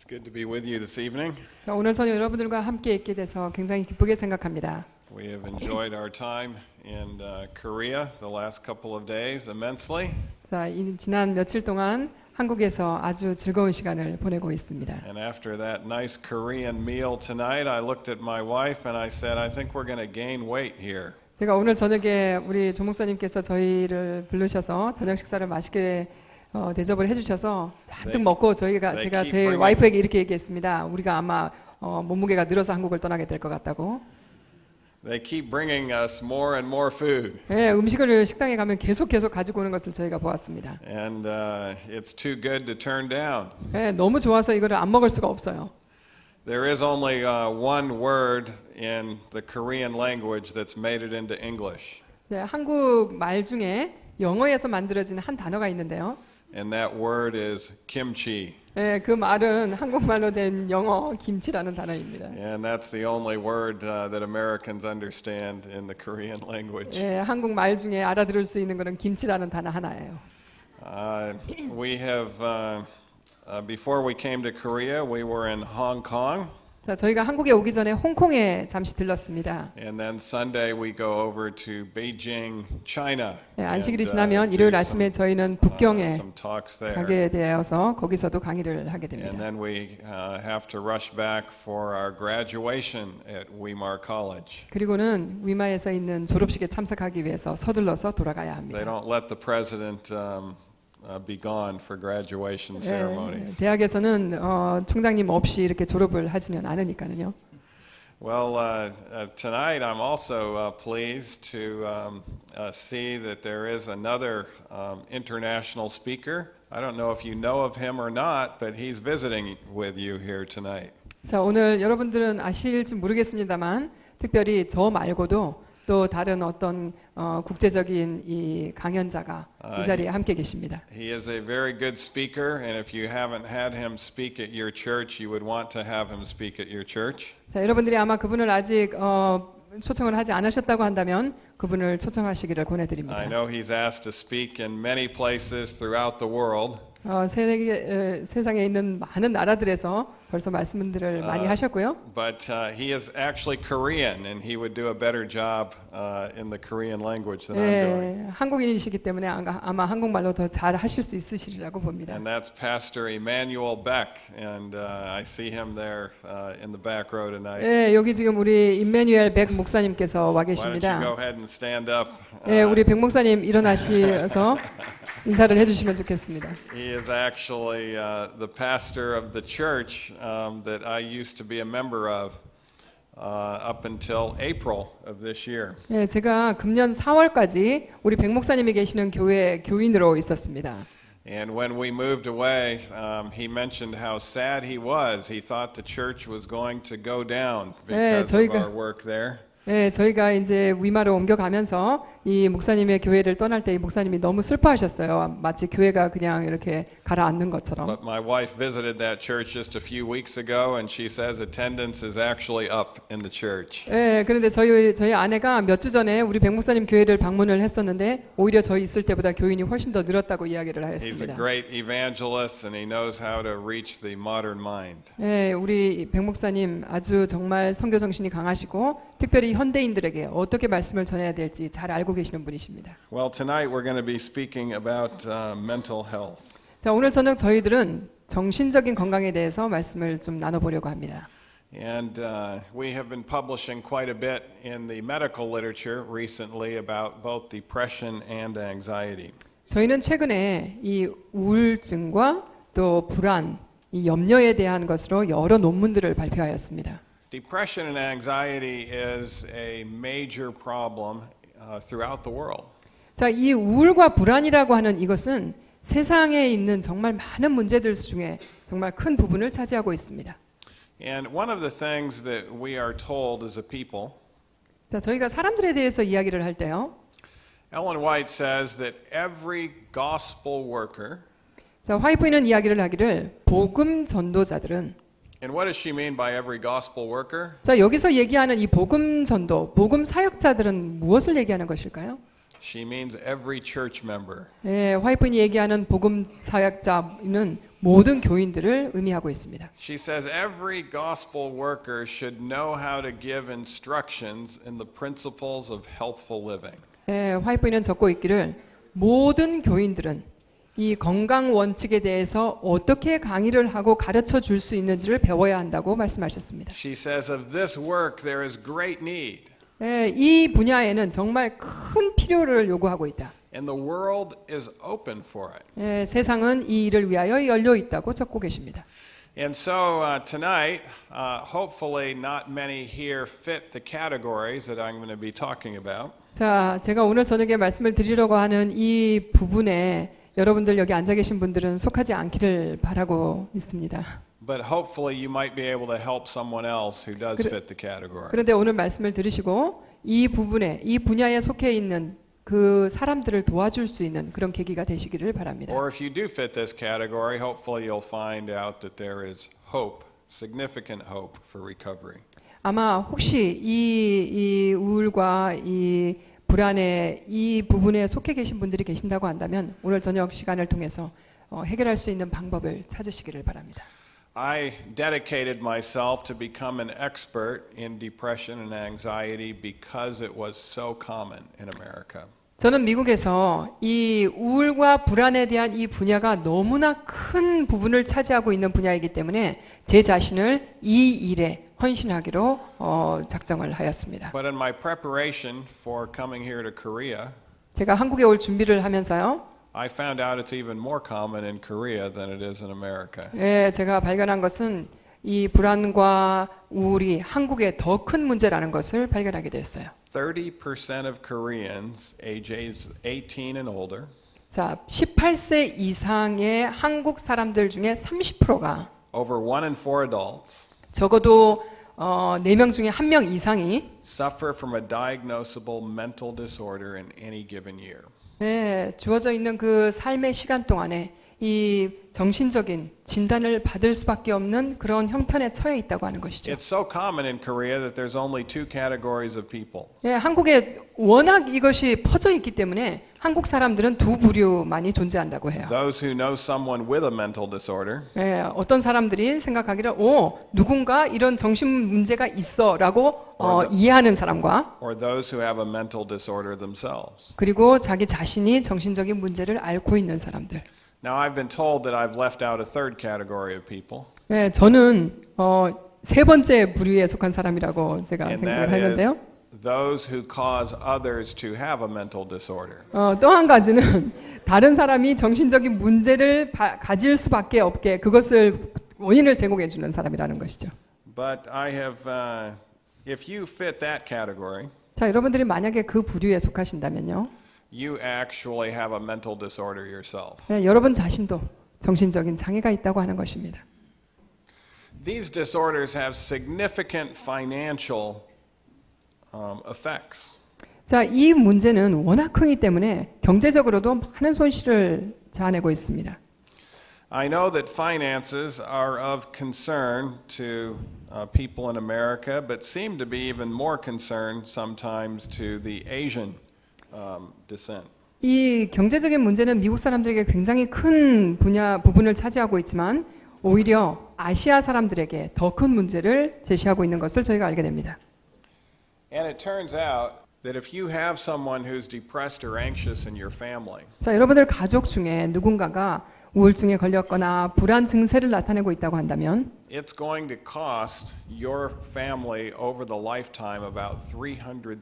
It's good to be with you this evening. 오늘 저는 여러분들과 함께 있게 돼서 굉장히 기쁘게 생각합니다. We have enjoyed our time in Korea the last couple of days immensely. 자, 지난 며칠 동안 한국에서 아주 즐거운 시간을 보내고 있습니다. And after that nice Korean meal tonight, I looked at my wife and I said, I think we're going to gain weight here. 제가 오늘 저녁에 우리 조 목사님께서 저희를 부르셔서 저녁 식사를 맛있게 대접을 해주셔서 잔뜩 먹고 제가 제 와이프에게 이렇게 얘기했습니다. 우리가 아마 몸무게가 늘어서 한국을 떠나게 될 것 같다고. They keep bringing us more and more food. 네, 음식을 식당에 가면 계속 가지고 오는 것을 저희가 보았습니다. And it's too good to turn down. 네, 너무 좋아서 이거를 안 먹을 수가 없어요. There is only one word in the Korean language that's made it into English. 네, 한국 말 중에 영어에서 만들어진 한 단어가 있는데요. And that word is kimchi. 네, 그 말은 한국말로 된 영어 김치라는 단어입니다. And that's the only word that Americans understand in the Korean language. 네, 한국 말 중에 알아들을 수 있는 것은 김치라는 단어 하나예요. We have before we came to Korea, we were in Hong Kong. 자, 저희가 한국에 오기 전에 홍콩에 잠시 들렀습니다. And then Sunday we go over to Beijing, China. 네, 안식일이 지나면 일요일 아침에 저희는 북경에 some talks there. 가게 되어서 거기서도 강의를 하게 됩니다. And then we have to rush back for our graduation at Weimar College. 그리고는 위마에서 있는 졸업식에 참석하기 위해서 서둘러서 돌아가야 합니다. They don't let the president be gone for graduation ceremonies. 대학에서는 총장님 없이 이렇게 졸업을 하지는 않으니까요. Well, tonight I'm also pleased to see that there is another international speaker. I don't know if you know of him or not, but he's visiting with you here tonight. 자, 오늘 여러분들은 아실지 모르겠습니다만 특별히 저 말고도 또 다른 어떤 국제적인 이 강연자가 이 자리에 함께 계십니다. He is a very good speaker, and if you haven't had him speak at your church, you would want to have him speak at your church. 자, 여러분들이 아마 그분을 아직 초청을 하지 않으셨다고 한다면 그분을 초청하시기를 권해드립니다. I know he's asked to speak in many places throughout the world. 세상에 있는 많은 나라들에서 벌써 말씀들을 많이 하셨고요. But he is actually Korean, and he would do a better job in the Korean language than I'm doing. 한국인이시기 때문에 아마 한국말로 더 잘 하실 수 있으시리라고 봅니다. And that's Pastor Emmanuel Beck, and I see him there in the back row tonight. 네, 여기 지금 우리 임마누엘 백 목사님께서 와 Why don't you 계십니다. go ahead and stand up? 네, 우리 백 목사님 일어나셔서 인사를 해주시면 좋겠습니다. He is actually the pastor of the church that I used to be a member of up until April of this year. 네, 제가 금년 4월까지 우리 백 목사님이 계시는 교회 교인으로 있었습니다. And when we moved away, he mentioned how sad he was. He thought the church was going to go down because of our work there. 네, 저희가 이제 위마로 옮겨가면서 이 목사님의 교회를 떠날 때 이 목사님이 너무 슬퍼하셨어요. 마치 교회가 그냥 이렇게 가라앉는 것처럼. But my wife visited that church just a few weeks ago, and she says attendance is actually up in the church. 네, 그런데 저희 아내가 몇 주 전에 우리 백 목사님 교회를 방문을 했었는데 오히려 저희 있을 때보다 교인이 훨씬 더 늘었다고 이야기를 He's a 하였습니다. great evangelist, and he knows how to reach the modern mind. 네, 우리 백 목사님 아주 정말 선교 정신이 강하시고 특별히 현대인들에게 어떻게 말씀을 전해야 될지 잘 알고 계시는 분이십니다. Well, tonight we're going to be speaking about mental health. 자, 오늘 저녁 저희들은 정신적인 건강에 대해서 말씀을 좀 나눠보려고 합니다. And we have been publishing quite a bit in the medical literature recently about both depression and anxiety. 저희는 최근에 이 우울증과 또 불안, 이 염려에 대한 것으로 여러 논문들을 발표하였습니다. Depression and anxiety is a major problem throughout the world. 자, 이 우울과 불안이라고 하는 이것은 세상에 있는 정말 많은 문제들 중에 정말 큰 부분을 차지하고 있습니다. And one of the things that we are told as a people, 자, 저희가 사람들에 대해서 이야기를 할 때요. Ellen White says that every gospel worker, 자, 화이트는 이야기를 하기를 복음 전도자들은 and what does she mean by every gospel worker? 자, 여기서 얘기하는 이 복음 전도, 복음 사역자들은 무엇을 얘기하는 것일까요? She means every church member. 예, 화이트인이 얘기하는 복음 사역자는 모든 교인들을 의미하고 있습니다. She says every gospel worker should know how to give instructions in the principles of healthful living. 예, 화이트인은 적고 있기를 모든 교인들은 이 건강 원칙에 대해서 어떻게 강의를 하고 가르쳐 줄 수 있는지를 배워야 한다고 말씀하셨습니다. She says of this work there is great need. 예, 이 분야에는 정말 큰 필요를 요구하고 있다. And the world is open for it. 예, 세상은 이 일을 위하여 열려 있다고 적고 계십니다. And so tonight, hopefully not many here fit the categories that I'm going to be talking about. 자, 제가 오늘 저녁에 말씀을 드리려고 하는 이 부분에 여러분들 여기 앉아 계신 분들은 속하지 않기를 바라고 있습니다. But hopefully you might be able to help someone else who does fit the category. 그런데 오늘 말씀을 들으시고 이 부분에 이 분야에 속해 있는 그 사람들을 도와줄 수 있는 그런 계기가 되시기를 바랍니다. Or if you do fit this category, hopefully you'll find out that there is hope, significant hope for recovery. 아마 혹시 이 우울과 이 불안의 이 부분에 속해 계신 분들이 계신다고 한다면 오늘 저녁 시간을 통해서 해결할 수 있는 방법을 찾으시기를 바랍니다. I dedicated myself to become an expert in depression and anxiety because it was so common in America. 저는 미국에서 이 우울과 불안에 대한 이 분야가 너무나 큰 부분을 차지하고 있는 분야이기 때문에 제 자신을 이 일에 헌신하기로 작정을 하였습니다. But in my preparation for coming here to Korea, 제가 한국에 올 준비를 하면서요. I found out it's even more common in Korea than it is in America. 예, 제가 발견한 것은 이 불안과 우울이 한국에 더 큰 문제라는 것을 발견하게 됐어요. 30% of Koreans ages 18 and older 자, 18세 이상의 한국 사람들 중에 30%가 over 1 in 4 adults 적어도 4명 중에 1명 이상이 suffer from a diagnosable mental disorder in any given year. 네, 주어져 있는 그 삶의 시간 동안에 이 정신적인 진단을 받을 수밖에 없는 그런 형편에 처해 있다고 하는 것이죠. It's so common in Korea that there's only two categories of people. 예, 한국에 워낙 이것이 퍼져 있기 때문에 한국 사람들은 두 부류만이 존재한다고 해요. Those who know someone with a mental disorder 예, 어떤 사람들이 생각하기를 누군가 이런 정신 문제가 있어라고 이해하는 사람과 or those who have a mental disorder themselves. 그리고 자기 자신이 정신적인 문제를 앓고 있는 사람들. Now I've been told that I've left out a third category of people. 네, 저는 세 번째 부류에 속한 사람이라고 제가 And 생각을 that is 하는데요. those who cause others to have a mental disorder. 또 한 가지는 다른 사람이 정신적인 문제를 가질 수밖에 없게 그것을 원인을 제공해 주는 사람이라는 것이죠. But I have, if you fit that category, 자, 여러분들이 만약에 그 부류에 속하신다면요. you actually have a mental disorder yourself. 네, 여러분 자신도 정신적인 장애가 있다고 하는 것입니다. These disorders have significant financial effects. 자, 이 문제는 워낙 크기 때문에 경제적으로도 많은 손실을 자아내고 있습니다. I know that finances are of concern to people in America, but seem to be even more concern sometimes to the Asian descent. 이 경제적인 문제는 미국 사람들에게 굉장히 큰 부분을 차지하고 있지만 오히려 아시아 사람들에게 더 큰 문제를 제시하고 있는 것을 저희가 알게 됩니다. And it turns out that if you have someone who's depressed or anxious in your family, 자, 여러분들 가족 중에 누군가가 우울증에 걸렸거나 불안 증세를 나타내고 있다고 한다면 it's going to cost your family over the lifetime about $300,000.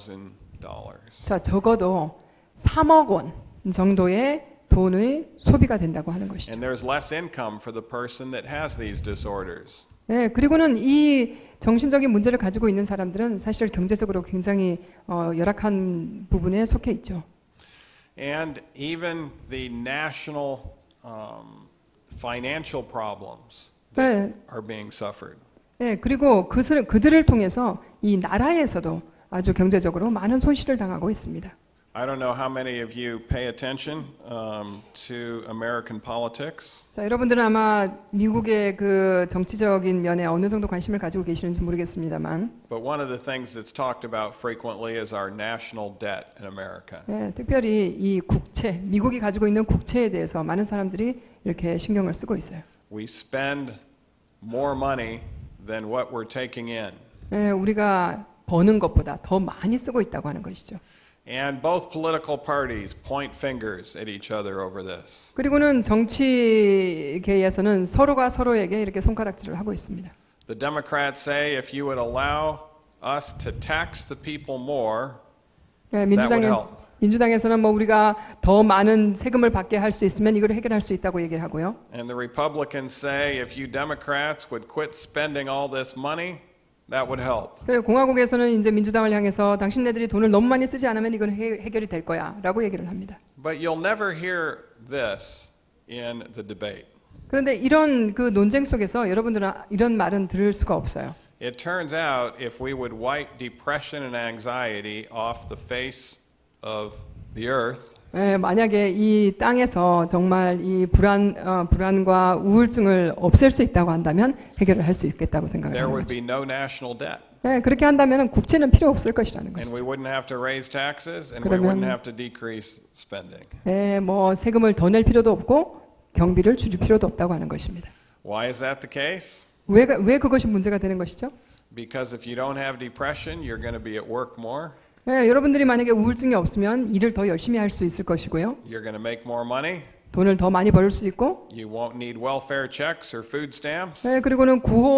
자, 적어도 3억 원 정도의 돈의 소비가 된다고 하는 것이죠. And there's less income for the person that has these disorders. 네, 그리고는 이 정신적인 문제를 가지고 있는 사람들은 사실 경제적으로 굉장히 열악한 부분에 속해 있죠. And even the national financial problems that are being suffered. 네, 그리고 그들을 통해서 이 나라에서도 아주 경제적으로 많은 손실을 당하고 있습니다. I don't know how many of you pay attention to American politics. 자, 여러분들은 아마 미국의 그 정치적인 면에 어느 정도 관심을 가지고 계시는지 모르겠습니다만, But one of the things that's talked about frequently is our national debt in America. 예, 특별히 이 국채, 미국이 가지고 있는 국채에 대해서 많은 사람들이 이렇게 신경을 쓰고 있어요. We spend more money than what we're taking in. 예, 우리가 버는 것보다 더 많이 쓰고 있다고 하는 것이죠. And both political parties point fingers at each other over this. 그리고는 정치계에서는 서로가 서로에게 이렇게 손가락질을 하고 있습니다. The Democrats say if you would allow us to tax the people more, 예, that would help. 민주당에서는 뭐 우리가 더 많은 세금을 받게 할 수 있으면 이걸 해결할 수 있다고 얘기를 하고요. And the Republicans say if you Democrats would quit spending all this money, that would help. 공화국에서는 이제 민주당을 향해서 당신네들이 돈을 너무 많이 쓰지 않으면 이건 해결이 될 거야라고 얘기를 합니다. But you'll never hear this in the debate. 그런데 이런 그 논쟁 속에서 여러분들은 이런 말은 들을 수가 없어요. It turns out if we would wipe depression and anxiety off the face of the earth, 예, 만약에 이 땅에서 정말 이 불안과 우울증을 없앨 수 있다고 한다면 해결을 할 수 있겠다고 there 생각합니다. would be no national debt. 예, 그렇게 한다면 국채는 필요 없을 것이라는 And 것이죠. we wouldn't have to raise taxes and we 그러면- wouldn't have to decrease spending. 예, 뭐 세금을 더 낼 필요도 없고 경비를 줄일 필요도 없다고 하는 것입니다. Why is that the case? 왜 그것이 문제가 되는 것이죠? Because if you don't have depression, you're going to be at work more, 예, 여러분들이 만약에 우울증이 없으면 일을 더 열심히 할 수 있을 것이고요. you're going to make more money, 돈을 더 많이 벌 수 있고, you won't need welfare checks or food stamps, 예, 그리고는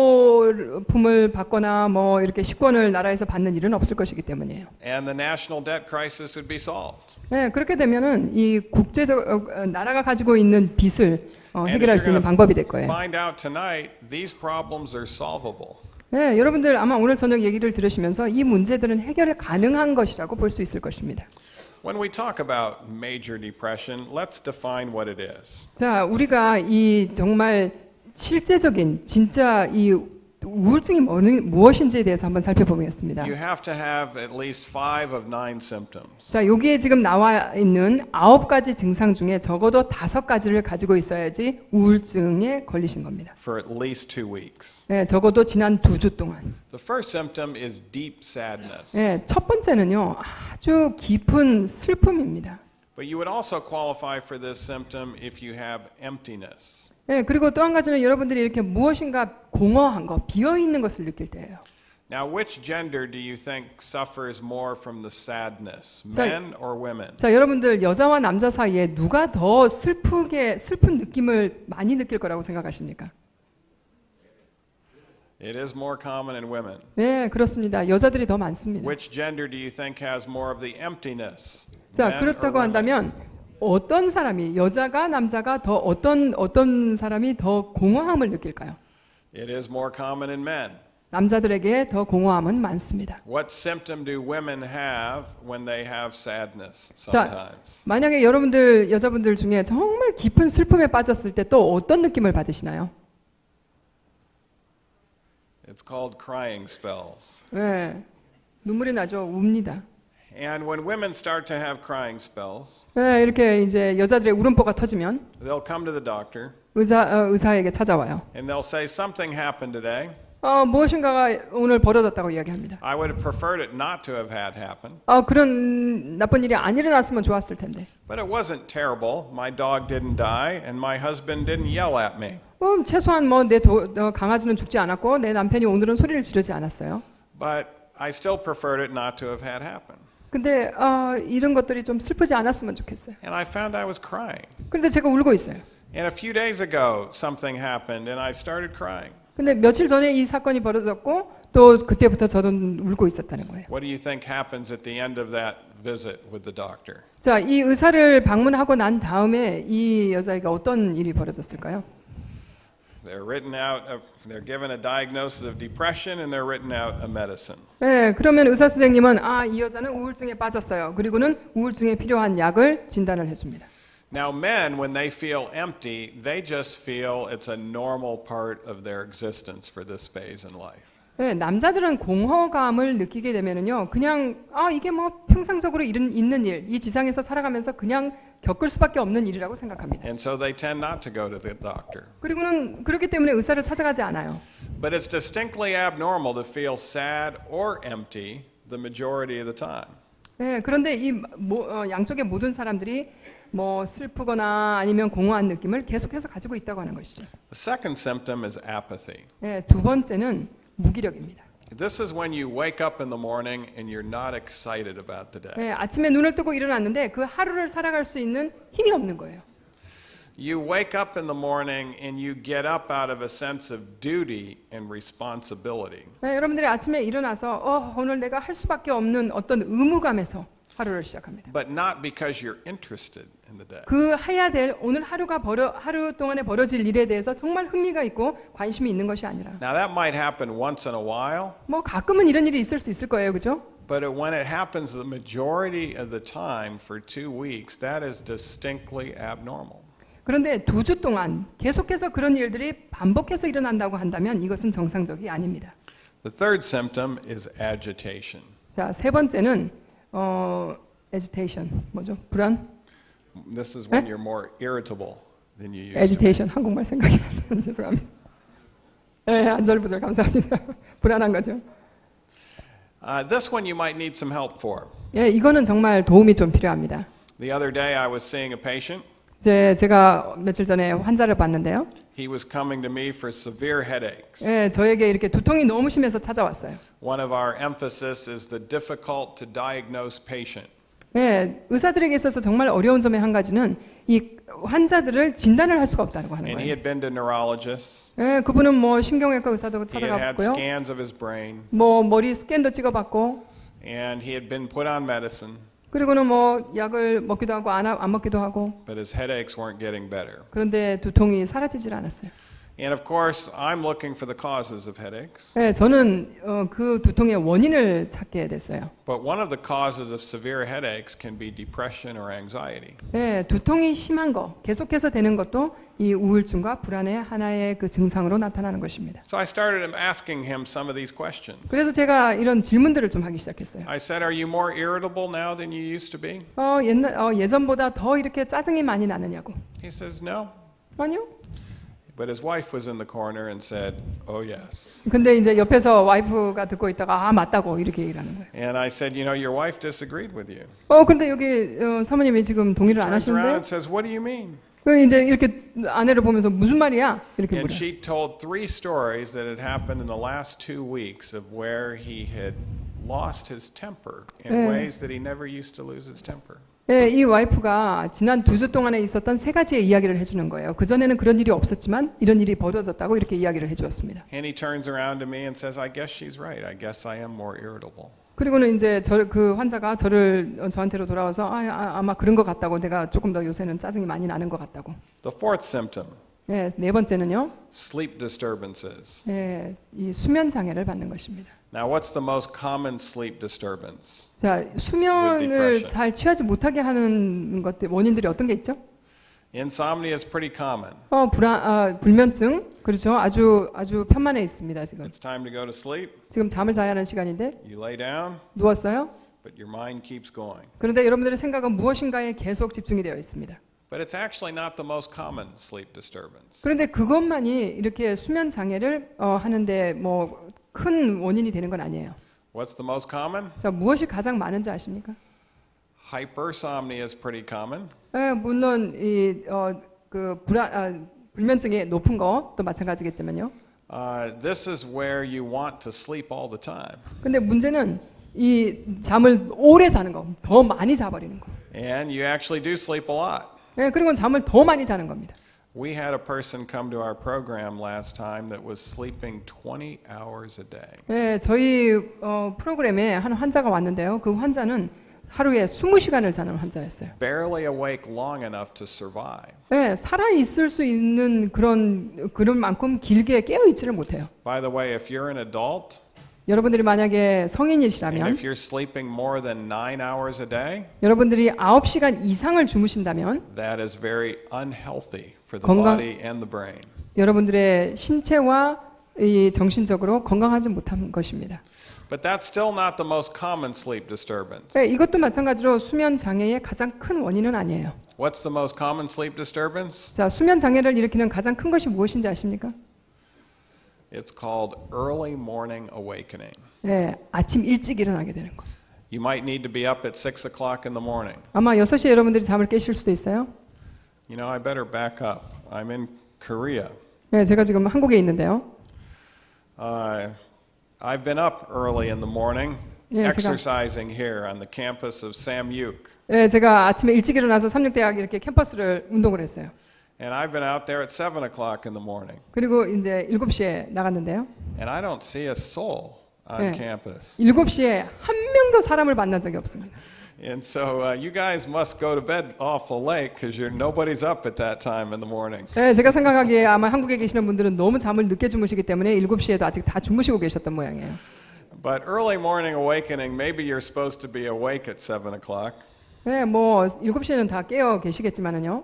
구호품을 받거나 뭐 이렇게 식권을 나라에서 받는 일은 없을 것이기 때문이에요. and the national debt crisis would be solved. 예, 그렇게 되면은 이 국제적 나라가 가지고 있는 빚을 And 해결할 as 수 you're 있는 going 방법이 될 to 거예요. find out tonight, these problems are solvable. 예, 여러분들 아마 오늘 저녁 얘기를 들으시면서 이 문제들은 해결 가능한 것이라고 볼 수 있을 것입니다. When we talk about major depression, let's define what it is. 자, 우리가 이 정말 실제적인 진짜 이 우울증이 무엇인지에 대해서 한번 살펴보겠습니다. You have to have at least 5 of 9 symptoms. 자, 여기에 지금 나와 있는 9가지 증상 중에 적어도 5가지를 가지고 있어야지 우울증에 걸리신 겁니다. For at least 2 weeks. 네, 적어도 지난 2주 동안. The first symptom is deep sadness. 네, 첫 번째는요, 아주 깊은 슬픔입니다. But you would also qualify for this symptom if you have emptiness. 네, 그리고 또 한 가지는 여러분들이 이렇게 무엇인가 공허한 거, 비어 있는 것을 느낄 때예요. Now, which gender do you think suffers more from the sadness, men or women? 자, 여러분들 여자와 남자 사이에 누가 더 슬픈 느낌을 많이 느낄 거라고 생각하십니까? It is more common in women. 네, 그렇습니다. 여자들이 더 많습니다. Which gender do you think has more of the emptiness? 자, men or 그렇다고 women? 한다면 어떤 사람이 여자가 남자가 더 어떤 사람이 더 공허함을 느낄까요? It is more common in men. 남자들에게 더 공허함은 많습니다. What symptom do women have when they have sadness 자, sometimes? 만약에 여러분들 여자분들 중에 정말 깊은 슬픔에 빠졌을 때 또 어떤 느낌을 받으시나요? It's called crying spells. 네, 눈물이 나죠. 웁니다. And when women start to have crying spells, 네, 이렇게 이제 여자들의 울음보가 터지면 they'll come to the doctor 의사에게 찾아와요. and they'll say something happened today. 무엇인가가 오늘 벌어졌다고 이야기합니다. I would have preferred it not to have had happen. 그런 나쁜 일이 안 일어났으면 좋았을 텐데. But it wasn't terrible. My dog didn't die and my husband didn't yell at me. 최소한 뭐 내 강아지는 죽지 않았고 내 남편이 오늘은 소리를 지르지 않았어요. But I still preferred it not to have had happen. 근데 이런 것들이 좀 슬프지 않았으면 좋겠어요. And I found I was crying. 그런데 제가 울고 있어요. And a few days ago, something happened and I started crying. 근데 며칠 전에 이 사건이 벌어졌고 또 그때부터 저는 울고 있었다는 거예요. What do you think happens at the end of that visit with the doctor? 자, 이 의사를 방문하고 난 다음에 이 여자에게 어떤 일이 벌어졌을까요? They're given a diagnosis of depression and they're written out a medicine. 네, 그러면 의사 선생님은 이 여자는 우울증에 빠졌어요. 그리고는 우울증에 필요한 약을 진단을 해줍니다. Now, men, when they feel empty, they just feel it's a normal part of their existence for this phase in life. 네, 남자들은 공허감을 느끼게 되면은요, 그냥 이게 뭐 평상적으로 있는 일, 이 지상에서 살아가면서 그냥 겪을 수밖에 없는 일이라고 생각합니다. And so they tend not to go to the doctor. 그리고는 그렇기 때문에 의사를 찾아가지 않아요. But it's distinctly abnormal to feel sad or empty the majority of the time. 네, 그런데 양쪽의 모든 사람들이 뭐 슬프거나 아니면 공허한 느낌을 계속해서 가지고 있다고 하는 것이죠. The second symptom is apathy. 네, 두 번째는 무기력입니다. This is when you wake up in the morning and you're not excited about the day. 네, 아침에 눈을 뜨고 일어났는데 그 하루를 살아갈 수 있는 힘이 없는 거예요. You wake up in the morning and you get up out of a sense of duty and responsibility. 네, 여러분들이 아침에 일어나서 오늘 내가 할 수밖에 없는 어떤 의무감에서 하루를 시작합니다. But not because you're interested in the day. 그 해야 될 오늘 하루 동안에 벌어질 일에 대해서 정말 흥미가 있고 관심이 있는 것이 아니라. Now that might happen once in a while. 뭐 가끔은 이런 일이 있을 수 있을 거예요, 그죠? But when it happens the majority of the time for 2 weeks, that is distinctly abnormal. 그런데 2주 동안 계속해서 그런 일들이 반복해서 일어난다고 한다면 이것은 정상적이 아닙니다. The third symptom is agitation. 자, 세 번째는 agitation 뭐죠? 불안? This is when you're more irritable than you used to. agitation 한국말 생각이 안 나요. 죄송합니다. 네, 안절부절 감사합니다. 불안한 거죠. This one you might need some help for. 예, 이거는 정말 도움이 좀 필요합니다. The other day I was seeing a patient. 제가 며칠 전에 환자를 봤는데요. He was coming to me for severe headaches. 예, 저에게 이렇게 두통이 너무 심해서 찾아왔어요. One of our emphasis is the difficult to diagnose patient. 예, 의사들에게 있어서 정말 어려운 점의 한 가지는 이 환자들을 진단을 할 수가 없다고 하는 And he 거예요. had been to neurologists. 예, 그분은 뭐 신경외과 의사도 He had had 찾아갔고요. scans of his brain, 뭐 머리 스캔도 찍어봤고, and he had been put on medicine, 그리고는 뭐 약을 먹기도 하고 안 먹기도 하고. but his headaches weren't getting better. 그런데 두통이 사라지질 않았어요. And of course, I'm looking for the causes of headaches. 예, 저는 그 두통의 원인을 찾게 됐어요. But one of the causes of severe headaches can be depression or anxiety. 예, 두통이 심한 거, 계속해서 되는 것도 이 우울증과 불안의 하나의 그 증상으로 나타나는 것입니다. So I started asking him some of these questions. 그래서 제가 이런 질문들을 좀 하기 시작했어요. I said, "Are you more irritable now than you used to be?" 예전보다 더 이렇게 짜증이 많이 나느냐고. He says, "No." 아니요. But his wife was in the corner and said, "Oh yes." 근데 이제 옆에서 와이프가 듣고 있다가 맞다고 이렇게 얘기를 하는 거예요. And I said, "You know, your wife disagreed with you." 근데 여기 사모님이 지금 동의를 안 Turns around 하시는데 and says, "What do you mean?" 그 이제 이렇게 아내를 보면서 무슨 말이야? 이렇게 And 물어요. she told 3 stories that had happened in the last 2 weeks of where he had lost his temper in ways that he never used to lose his temper. 네, 이 와이프가 지난 2주 동안에 있었던 3가지의 이야기를 해주는 거예요. 그전에는 그런 일이 없었지만 이런 일이 벌어졌다고 이렇게 이야기를 해주었습니다. And he turns around to me and says, "I guess she's right. I guess I am more irritable." 그리고는 이제 그 환자가 저한테로 돌아와서 아마 그런 것 같다고, 내가 조금 더 요새는 짜증이 많이 나는 것 같다고. The fourth symptom, 네, 네 번째는요. sleep disturbances. 네, 이 수면 장애를 받는 것입니다. Now, what's the most common sleep disturbance? 자, 수면을 depression. 잘 취하지 못하게 하는 것들 원인들이 어떤 게 있죠? Insomnia is pretty common. 불면증, 그렇죠. 아주 편만해 있습니다 지금. It's time to go to sleep. 지금 잠을 자야 하는 시간인데 You lay down, 누웠어요. but your mind keeps going. 그런데 여러분들의 생각은 무엇인가에 계속 집중이 되어 있습니다. But it's actually not the most common sleep disturbance. 그런데 그것만이 이렇게 수면 장애를 하는데 뭐 큰 원인이 되는 건 아니에요. What's the most common? 자, 무엇이 가장 많은지 아십니까? Hypersomnia is pretty common. 물론 불면증이 높은 것도 마찬가지겠지만요. This is where you want to sleep all the time. 근데 문제는 이 잠을 오래 자는 거, 더 많이 자버리는 거. And you actually do sleep a lot. 그리고 잠을 더 많이 자는 겁니다. We had a person come to our program last time that was sleeping 20 hours a day. 저희 프로그램에 한 환자가 왔는데요. 그 환자는 하루에 20시간을 자는 환자였어요. Barely awake long enough to survive. 살아 있을 수 있는 그런 만큼 길게 깨어 있지를 못해요. By the way, if you're an adult, 여러분들이 만약에 and 성인이시라면, if you're sleeping more than 9 hours a day, 여러분들이 9시간 이상을 주무신다면 that is very unhealthy for the 건강- body and the brain. 여러분들의 신체와 이 정신적으로 건강하지 못한 것입니다. But that's still not the most common sleep disturbance. 네, 이것도 마찬가지로 수면 장애의 가장 큰 원인은 아니에요. What's the most common sleep disturbance? 자, 수면 장애를 일으키는 가장 큰 것이 무엇인지 아십니까? It's called early morning awakening. 네, 아침 일찍 일어나게 되는 거. You might need to be up at 6 o'clock in the morning. 아마 6시에 여러분들이 잠을 깨실 수도 있어요. You know, I better back up. I'm in Korea. 네, 제가 지금 한국에 있는데요. I've been up early in the morning, 예, exercising here on the campus of Samyuk. 네, 제가 아침에 일찍 일어나서 삼육대학 이렇게 캠퍼스를 운동을 했어요. And I've been out there at 7 o'clock in the morning. 그리고 이제 7시에 나갔는데요. And I don't see a soul on campus. 7시에 한 명도 사람을 만난 적이 없습니다. And so you guys must go to bed awful late because nobody's up at that time in the morning. 네, 제가 생각하기에 아마 한국에 계시는 분들은 너무 잠을 늦게 주무시기 때문에 7시에도 아직 다 주무시고 계셨던 모양이에요. But early morning awakening, maybe you're supposed to be awake at 7 o'clock. 네, 뭐 7시에는 다 깨어 계시겠지만은요.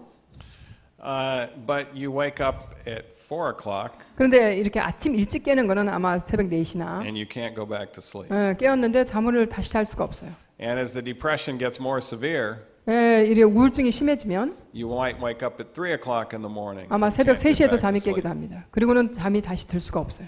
But you wake up at 4 o'clock. 그런데 이렇게 아침 일찍 깨는 거는 아마 새벽 4시나 And you can't go back to sleep. 깨었는데 잠을 다시 잘 수가 없어요. And as the depression gets more severe, 이게 우울증이 심해지면 you might wake up at 3 o'clock in the morning. 아마 새벽 3시에도 잠이 깨기도 합니다. 그리고는 잠이 다시 들 수가 없어요.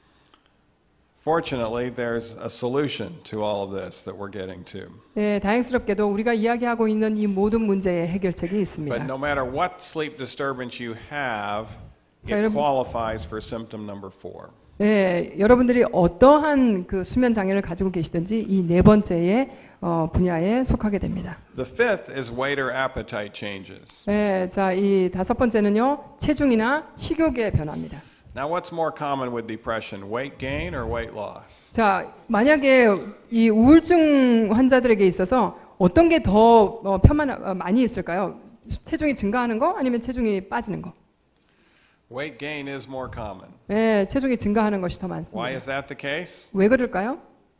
Fortunately, there's a solution to all of this that we're getting to. 네, 다행스럽게도 우리가 이야기하고 있는 이 모든 문제의 해결책이 있습니다. But no matter what sleep disturbance you have, it qualifies for symptom number 4. 네, 여러분들이 어떠한 그 수면 장애를 가지고 계시든지 이 네 번째의 분야에 속하게 됩니다. The fifth is weight or appetite changes. 네, 자, 이 다섯 번째는요, 체중이나 식욕의 변화입니다. Now, what's more common with depression, weight gain or weight loss? 자, 만약에 이 우울증 환자들에게 있어서 어떤 게 더 많이 있을까요? 체중이 증가하는 거 아니면 체중이 빠지는 거? Weight gain is more common. 네, 체중이 증가하는 것이 더 많습니다. Why is that the case? 왜 그럴까요?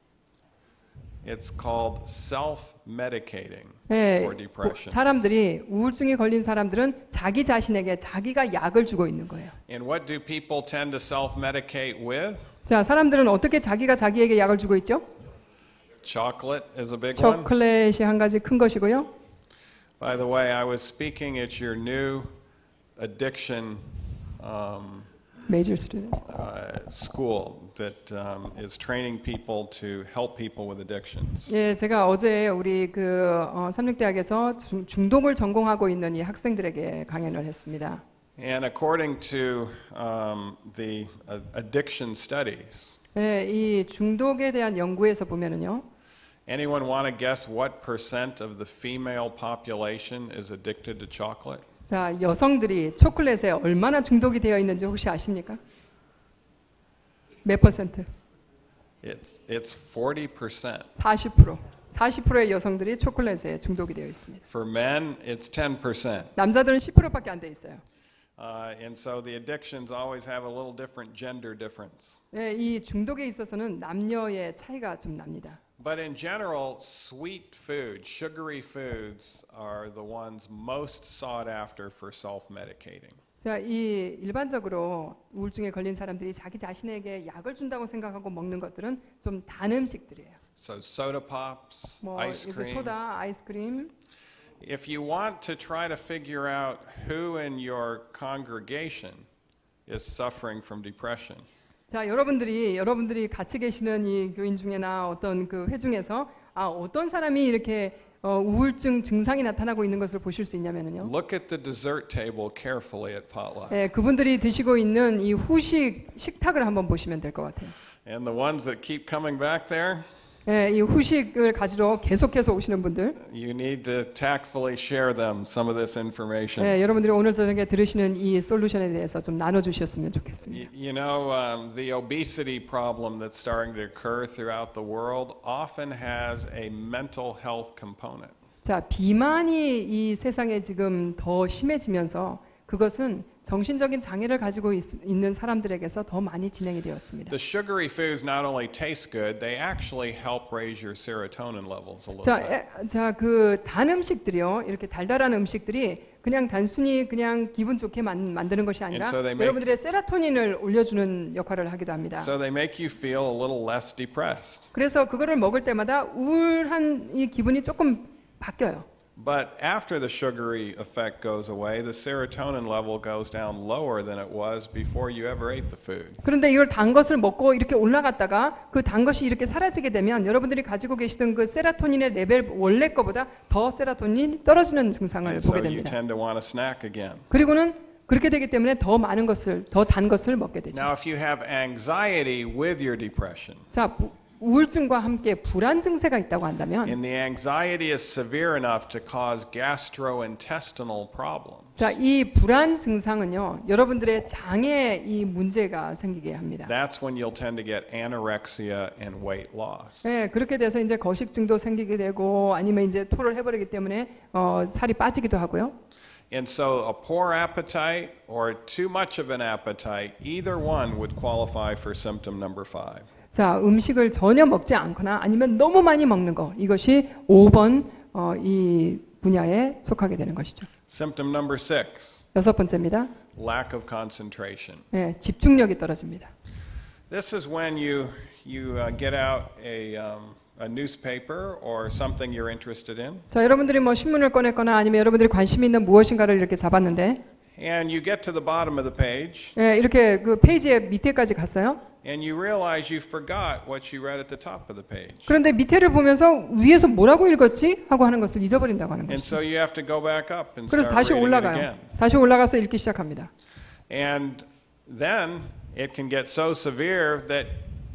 It's called self-medicating 네, for depression. 사람들이 우울증에 걸린 사람들은 자기 자신에게 자기가 약을 주고 있는 거예요. And what do people tend to self-medicate with? 자, 사람들은 어떻게 자기가 자기에게 약을 주고 있죠? Chocolate is a big one. 초콜릿이 한 가지 큰 것이고요. By the way, I was speaking at your new addiction Major student. school that is training people to help people with addictions. 예, 제가 어제 우리 그 삼육대학에서 중독을 전공하고 있는 이 학생들에게 강연을 했습니다. And according to the addiction studies, 예, 이 중독에 대한 연구에서 보면은요. anyone want to guess what percent of the female population is addicted to chocolate? 자, 여성들이 초콜릿에 얼마나 중독이 되어 있는지 혹시 아십니까? 몇 퍼센트? It's 40%. 40%. 40%의 여성들이 초콜릿에 중독이 되어 있습니다. For men, it's 10%. 남자들은 10%밖에 안 돼 있어요. And so the addictions always have a little different gender difference. 네, 이 중독에 있어서는 남녀의 차이가 좀 납니다. But in general, sweet food, sugary foods are the ones most sought after for self-medicating. 자, 이 일반적으로 우울증에 걸린 사람들이 자기 자신에게 약을 준다고 생각하고 먹는 것들은 좀 단 음식들이에요. So soda pops, 뭐 ice cream. 소다, 아이스크림. If you want to try to figure out who in your congregation is suffering from depression, 자, 여러분들이 같이 계시는 이 교인 중에나 어떤 그 회중에서 어떤 사람이 이렇게 우울증 증상이 나타나고 있는 것을 보실 수 있냐면요. look at the dessert table carefully at potluck. 네, 그분들이 드시고 있는 이 후식 식탁을 한번 보시면 될 것 같아요. And the ones that keep coming back there, 네, 이 후식을 가지러 계속해서 오시는 분들, you need to tactfully share them some of this information. 네, 여러분들이 오늘 저녁에 들으시는 이 솔루션에 대해서 좀 나눠주셨으면 좋겠습니다. You know, the obesity problem that's starting to occur throughout the world often has a mental health component. 자, 비만이 이 세상에 지금 더 심해지면서 그것은 정신적인 장애를 가지고 있는 사람들에게서 더 많이 진행이 되었습니다. The sugary foods not only taste good, they actually help raise your serotonin levels a little bit. 자, 그 단 음식들이요, 이렇게 달달한 음식들이 그냥 단순히 그냥 기분 좋게 만드는 것이 아니라 여러분들의 세로토닌을 올려주는 역할을 하기도 합니다. So they make you feel a little less depressed. 그래서 그거를 먹을 때마다 우울한 이 기분이 조금 바뀌어요. But after the sugary effect goes away, the serotonin level goes down lower than it was before you ever ate the food. 그런데 이걸 단 것을 먹고 이렇게 올라갔다가 그 단 것이 이렇게 사라지게 되면 여러분들이 가지고 계시던 그 세로토닌의 레벨 원래 거보다 더 세로토닌이 떨어지는 증상을 And 보게 so you 됩니다. tend to want a snack again. 그리고는 그렇게 되기 때문에 더 많은 것을, 더 단 것을 먹게 되죠. Now, if you have anxiety with your depression, 자, 우울증과 함께 불안 증세가 있다고 한다면, and the anxiety is severe enough to cause gastrointestinal problems, 자, 이 불안 증상은요, 여러분들의 장에 이 문제가 생기게 합니다. that's when you'll tend to get anorexia and weight loss. 네, 그렇게 돼서 이제 거식증도 생기게 되고 아니면 이제 토를 해버리기 때문에 살이 빠지기도 하고요. And so a poor appetite or too much of an appetite, either one would qualify for symptom number 5. 자, 음식을 전혀 먹지 않거나 아니면 너무 많이 먹는 거, 이것이 5번 이 분야에 속하게 되는 것이죠. Symptom number 6, 여섯 번째입니다. lack of concentration. 네, 집중력이 떨어집니다. This is when you get out a newspaper or something you're interested in, 자, 여러분들이 뭐 신문을 꺼냈거나 아니면 여러분들이 관심 있는 무엇인가를 이렇게 잡았는데, and you get to the bottom of the page, 네, 이렇게 그 페이지의 밑에까지 갔어요. and you realize you forgot what you read at the top of the page. 그런데 밑에를 보면서 위에서 뭐라고 읽었지? 하고 하는 것을 잊어버린다고 하는 And 것이죠. so you have to go back up and 그래서 start 다시 reading it 올라가요. again. 다시 올라가서 읽기 시작합니다. And then it can get so severe that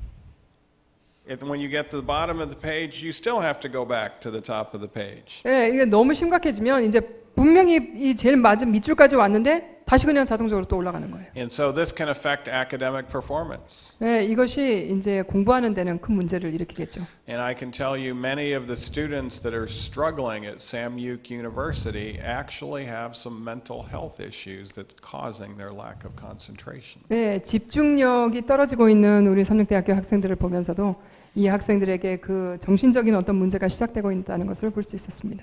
when you get to the bottom of the page, you still have to go back to the top of the page. 예, 이게 너무 심각해지면 이제 분명히 이 제일 맞은 밑줄까지 왔는데 다시 그냥 자동적으로 또 올라가는 거예요. And so this can affect academic performance. 예, 이것이 이제 공부하는 데는 큰 문제를 일으키겠죠. And I can tell you many of the students that are struggling at Sam Yuke University actually have some mental health issues that's causing their lack of concentration. 예, 집중력이 떨어지고 있는 우리 삼육대학교 학생들을 보면서도 이 학생들에게 그 정신적인 어떤 문제가 시작되고 있다는 것을 볼 수 있었습니다.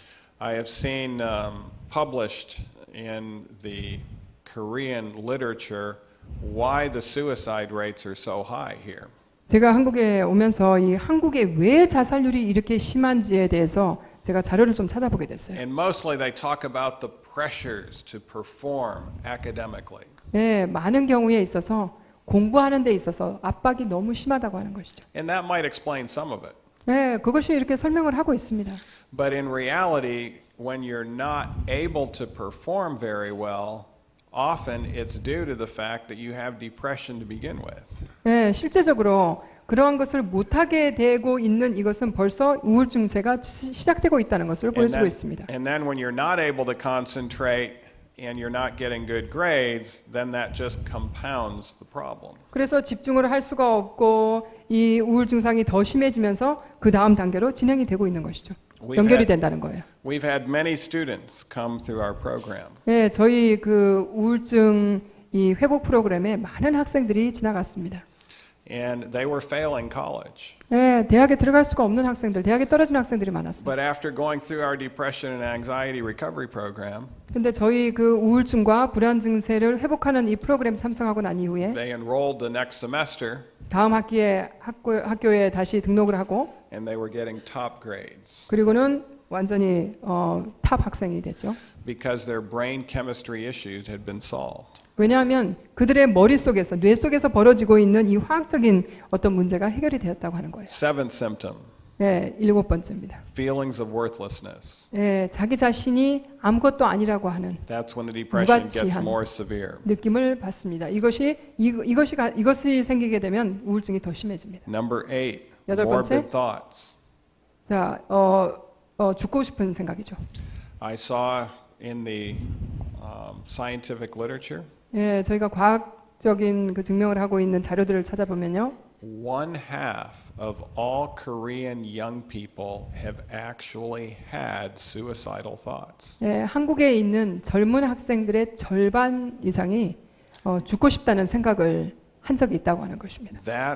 I have seen published in the Korean literature why the suicide rates are so high here. 제가 한국에 오면서 이 한국에 왜 자살률이 이렇게 심한지에 대해서 제가 자료를 좀 찾아보게 됐어요. And mostly they talk about the pressures to perform academically. 예, 많은 경우에 있어서 공부하는 데 있어서 압박이 너무 심하다고 하는 것이죠. And that might explain some of it. 네, 그것이 이렇게 설명을 하고 있습니다. But in reality, when you're not able to perform very well, often it's due to the fact that you have depression to begin with. 네, 실제적으로 그러한 것을 못하게 되고 있는 이것은 벌써 우울증 증세가 시작되고 있다는 것을 보여주고 있습니다. And then when you're not able to concentrate and you're not getting good grades, then that just compounds the problem. 그래서 집중을 할 수가 없고 이 우울 증상이 더 심해지면서 그 다음 단계로 진행이 되고 있는 것이죠. 연결이 된다는 거예요. We've had many students come through our program. 네, 저희 그 우울증 이 회복 프로그램에 많은 학생들이 지나갔습니다. And they were failing college. 네, 대학에 들어갈 수가 없는 학생들, 대학에 떨어진 학생들이 많았어요. But after going through our depression and anxiety recovery program, 근데 저희 그 우울증과 불안 증세를 회복하는 이 프로그램 참석하고 난 이후에 they enrolled the next semester 다음 학기에 학교에 다시 등록을 하고 and they were getting top grades 그리고는 완전히 탑 학생이 됐죠. because their brain chemistry issues had been solved. 왜냐하면 그들의 머릿속에서 뇌 속에서 벌어지고 있는 이 화학적인 어떤 문제가 해결이 되었다고 하는 거예요. Seventh symptom, 네, 7번째입니다. feelings of worthlessness. 네, 자기 자신이 아무것도 아니라고 하는 That's when the depression gets 무가치한 more severe. 느낌을 받습니다. 이것이 생기게 되면 우울증이 더 심해집니다. Number 8, 여덟 번째. morbid thoughts. 자, 죽고 싶은 생각이죠. I saw in the scientific literature 예, 저희가 과학적인 그 증명을 하고 있는 자료들을 찾아보면요. 1/2 of all Korean young people have actually had suicidal thoughts. 예, 한국에 있는 젊은 학생들의 절반 이상이 죽고 싶다는 생각을 한 적이 있다고 하는 것입니다.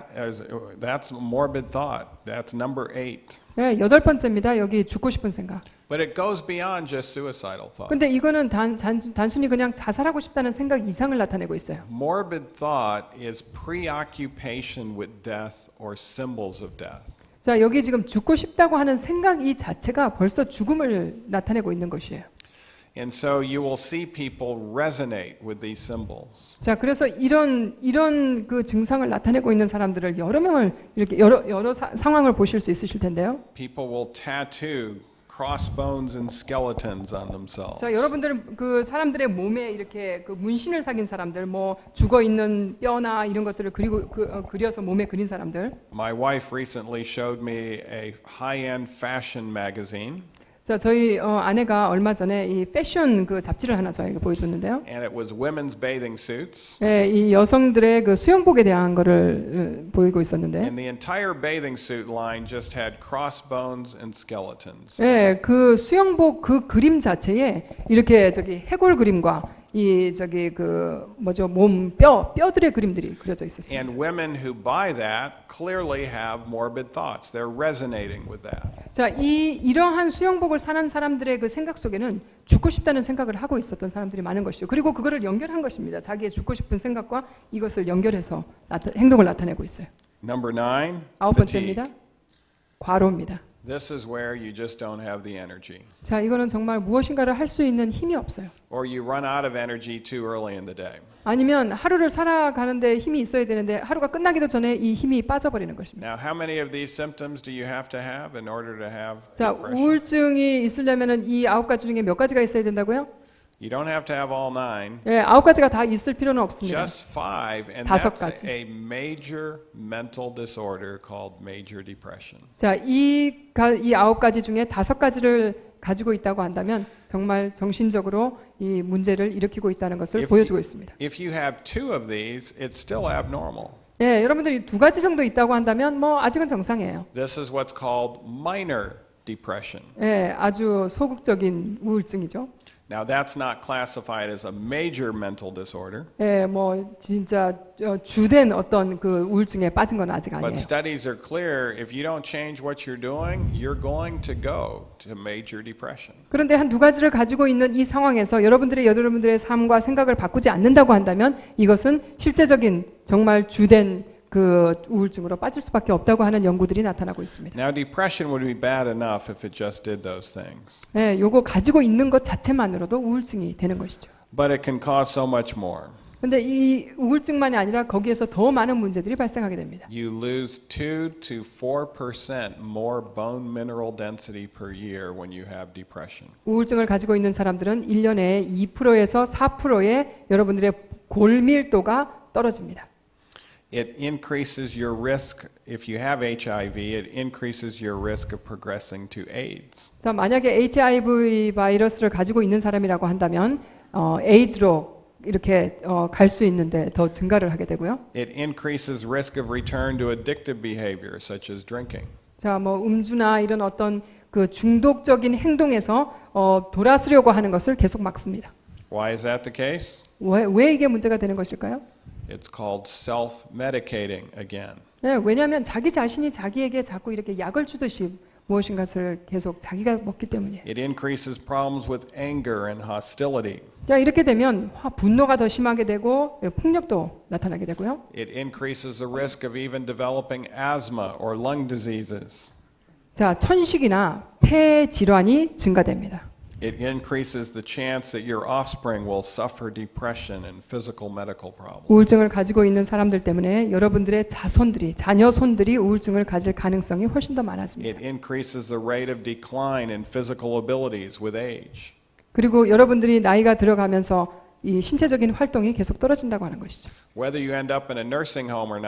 That's morbid thought. That's number 8. 예, 8번째입니다. 여기 죽고 싶은 생각. But it goes beyond just suicidal thoughts. 근데 이거는 단순히 그냥 자살하고 싶다는 생각 이상을 나타내고 있어요. Morbid thought is preoccupation with death or symbols of death. 자, 여기 지금 죽고 싶다고 하는 생각 이 자체가 벌써 죽음을 나타내고 있는 것이에요. And so you will see people resonate with these symbols. 자, 그래서 이런 그 증상을 나타내고 있는 사람들을 여러 명을 이렇게 여러 상황을 보실 수 있으실 텐데요. People will tattoo crossbones and skeletons on themselves. 자, 여러분들은 그 사람들의 몸에 이렇게 그 문신을 새긴 사람들, 뭐 죽어 있는 뼈나 이런 것들을 그려서 몸에 그린 사람들. My wife recently showed me a high-end fashion magazine. 자, 저희 아내가 얼마 전에 이 패션 그 잡지를 하나 저에게 보여줬는데요. And it was women's bathing suits. 예, 이 여성들의 그 수영복에 대한 거를 보이고 있었는데. And the entire bathing suit line just had crossbones and skeletons. 예, 그 수영복 그 그림 자체에 이렇게 저기 해골 그림과 이 저기 그 뭐죠 뼈들의 그림들이 그려져 있었습니다. And women who buy that clearly have morbid thoughts. They're resonating with that. 자, 이러한 수영복을 사는 사람들의 그 생각 속에는 죽고 싶다는 생각을 하고 있었던 사람들이 많은 것이죠. 그리고 그거를 연결한 것입니다. 자기의 죽고 싶은 생각과 이것을 연결해서 행동을 나타내고 있어요. Number 9, 9번째입니다. 과로입니다. This is where you just don't have the energy. 자, 이거는 정말 무엇인가를 할 수 있는 힘이 없어요. Or you run out of energy too early in the day. 아니면 하루를 살아가는데 힘이 있어야 되는데 하루가 끝나기도 전에 이 힘이 빠져버리는 것입니다. Now, how many of these symptoms do you have to have in order to have 자, depression? 우울증이 있으려면은 이 9가지 중에 몇 가지가 있어야 된다고요? You don't have to have all 9. 예, 9가지가 다 있을 필요는 없습니다. Just 5, and 다섯 that's 가지. a major mental disorder called major depression. 자, 이 9가지 중에 5가지를 가지고 있다고 한다면 정말 정신적으로 이 문제를 일으키고 있다는 것을 보여주고 있습니다. If you have 2 of these, it's still abnormal. 예, 여러분들이 2가지 정도 있다고 한다면 뭐 아직은 정상이에요. This is what's called minor depression. 예, 아주 소극적인 우울증이죠. Now, that's not classified as a major mental disorder. 예, 뭐 진짜 주된 어떤 그 우울증에 빠진 건 아직 아니에요. But studies are clear, if you don't change what you're doing, you're going to go to major depression. 그런데 한 2가지를 가지고 있는 이 상황에서 여러분들의 삶과 생각을 바꾸지 않는다고 한다면 이것은 실제적인 정말 주된 그 우울증으로 빠질 수밖에 없다고 하는 연구들이 나타나고 있습니다. Now, depression would be bad enough if it just did those things. 예, 요거 가지고 있는 것 자체만으로도 우울증이 되는 것이죠. But it can cause so much more. 근데 이 우울증만이 아니라 거기에서 더 많은 문제들이 발생하게 됩니다. You lose 2 to 4% more bone mineral density per year when you have depression. 우울증을 가지고 있는 사람들은 1년에 2%에서 4%의 여러분들의 골밀도가 떨어집니다. It increases your risk, if you have HIV, it increases your risk of progressing to AIDS. 자, 만약에 HIV 바이러스를 가지고 있는 사람이라고 한다면 에이즈로 이렇게 갈 수 있는데 더 증가를 하게 되고요. It increases risk of return to addictive behavior, such as drinking. 자, 뭐 음주나 이런 어떤 그 중독적인 행동에서 돌아서려고 하는 것을 계속 막습니다. Why is that the case? 왜 이게 문제가 되는 것일까요? It's called self-medicating again. 네, 왜냐하면 자기 자신이 자기에게 자꾸 이렇게 약을 주듯이 무엇인가를 계속 자기가 먹기 때문이에요. It increases problems with anger and hostility. 자, 이렇게 되면 분노가 더 심하게 되고 폭력도 나타나게 되고요. It increases the risk of even developing asthma or lung diseases. 자, 천식이나 폐 질환이 증가됩니다. It increases the chance that your offspring will suffer depression and physical medical problems. 우울증을 가지고 있는 사람들 때문에 여러분들의 자녀 손들이 우울증을 가질 가능성이 훨씬 더 많아집니다. It increases the rate of decline in physical abilities with age. 그리고 여러분들이 나이가 들어가면서 이 신체적인 활동이 계속 떨어진다고 하는 것이죠. Whether you end up in a nursing home or not,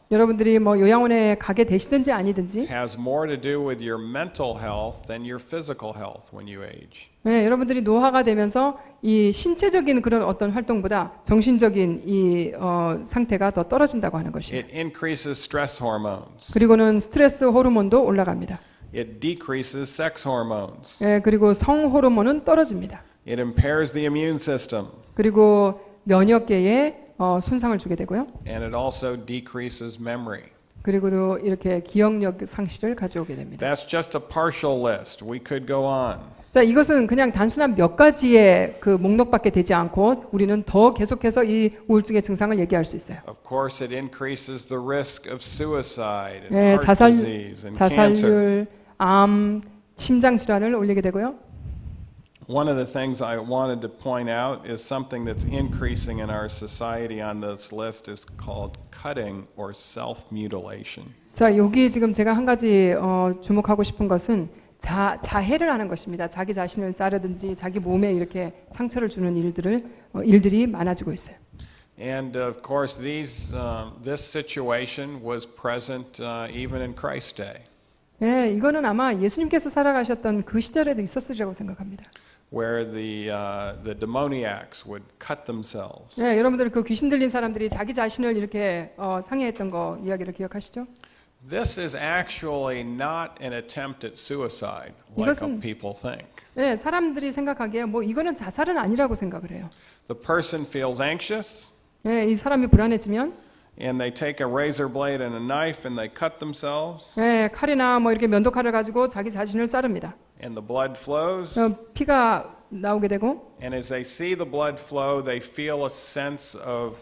여러분들이 뭐 요양원에 가게 되시든지 아니든지 has more to do with your mental health than your physical health when you age. 네, 여러분들이 노화가 되면서 이 신체적인 그런 어떤 활동보다 정신적인 이 상태가 더 떨어진다고 하는 것이에요. It increases stress hormones. 그리고는 스트레스 호르몬도 올라갑니다. It decreases sex hormones. 네, 그리고 성 호르몬은 떨어집니다. It impairs the immune system. 그리고 면역계에 손상을 주게 되고요. And it also decreases memory. 그리고도 이렇게 기억력 상실을 가져오게 됩니다. That's just a partial list. We could go on. 자, 이것은 그냥 단순한 몇 가지의 그 목록밖에 되지 않고 우리는 더 계속해서 이 우울증의 증상을 얘기할 수 있어요. Of course, it increases the risk of suicide and 네, heart disease and cancer. 자살률, 암, 심장 질환을 올리게 되고요. One of the things I wanted to point out is something that's increasing in our society on this list is called cutting or self-mutilation. 자, 여기 지금 제가 한 가지 주목하고 싶은 것은 자해를 하는 것입니다. 자기 자신을 자르든지 자기 몸에 이렇게 상처를 주는 일들이 많아지고 있어요. And of course, this situation was present even in Christ's day. 네, 이거는 아마 예수님께서 살아가셨던 그 시절에도 있었으리라고 생각합니다. Where the demoniacs would cut themselves. 네, 여러분들 그 귀신 들린 사람들이 자기 자신을 이렇게 상해했던 거 이야기를 기억하시죠? This is actually not an attempt at suicide, like people think. 네, 사람들이 생각하기에 뭐 이거는 자살은 아니라고 생각을 해요. The person feels anxious. 네, 이 사람이 불안해지면 And they take a razor blade and a knife and they cut themselves. 네, 칼이나 뭐 이렇게 면도칼을 가지고 자기 자신을 자릅니다. And the blood flows. 피가 나오게 되고. And as they see the blood flow, they feel a sense of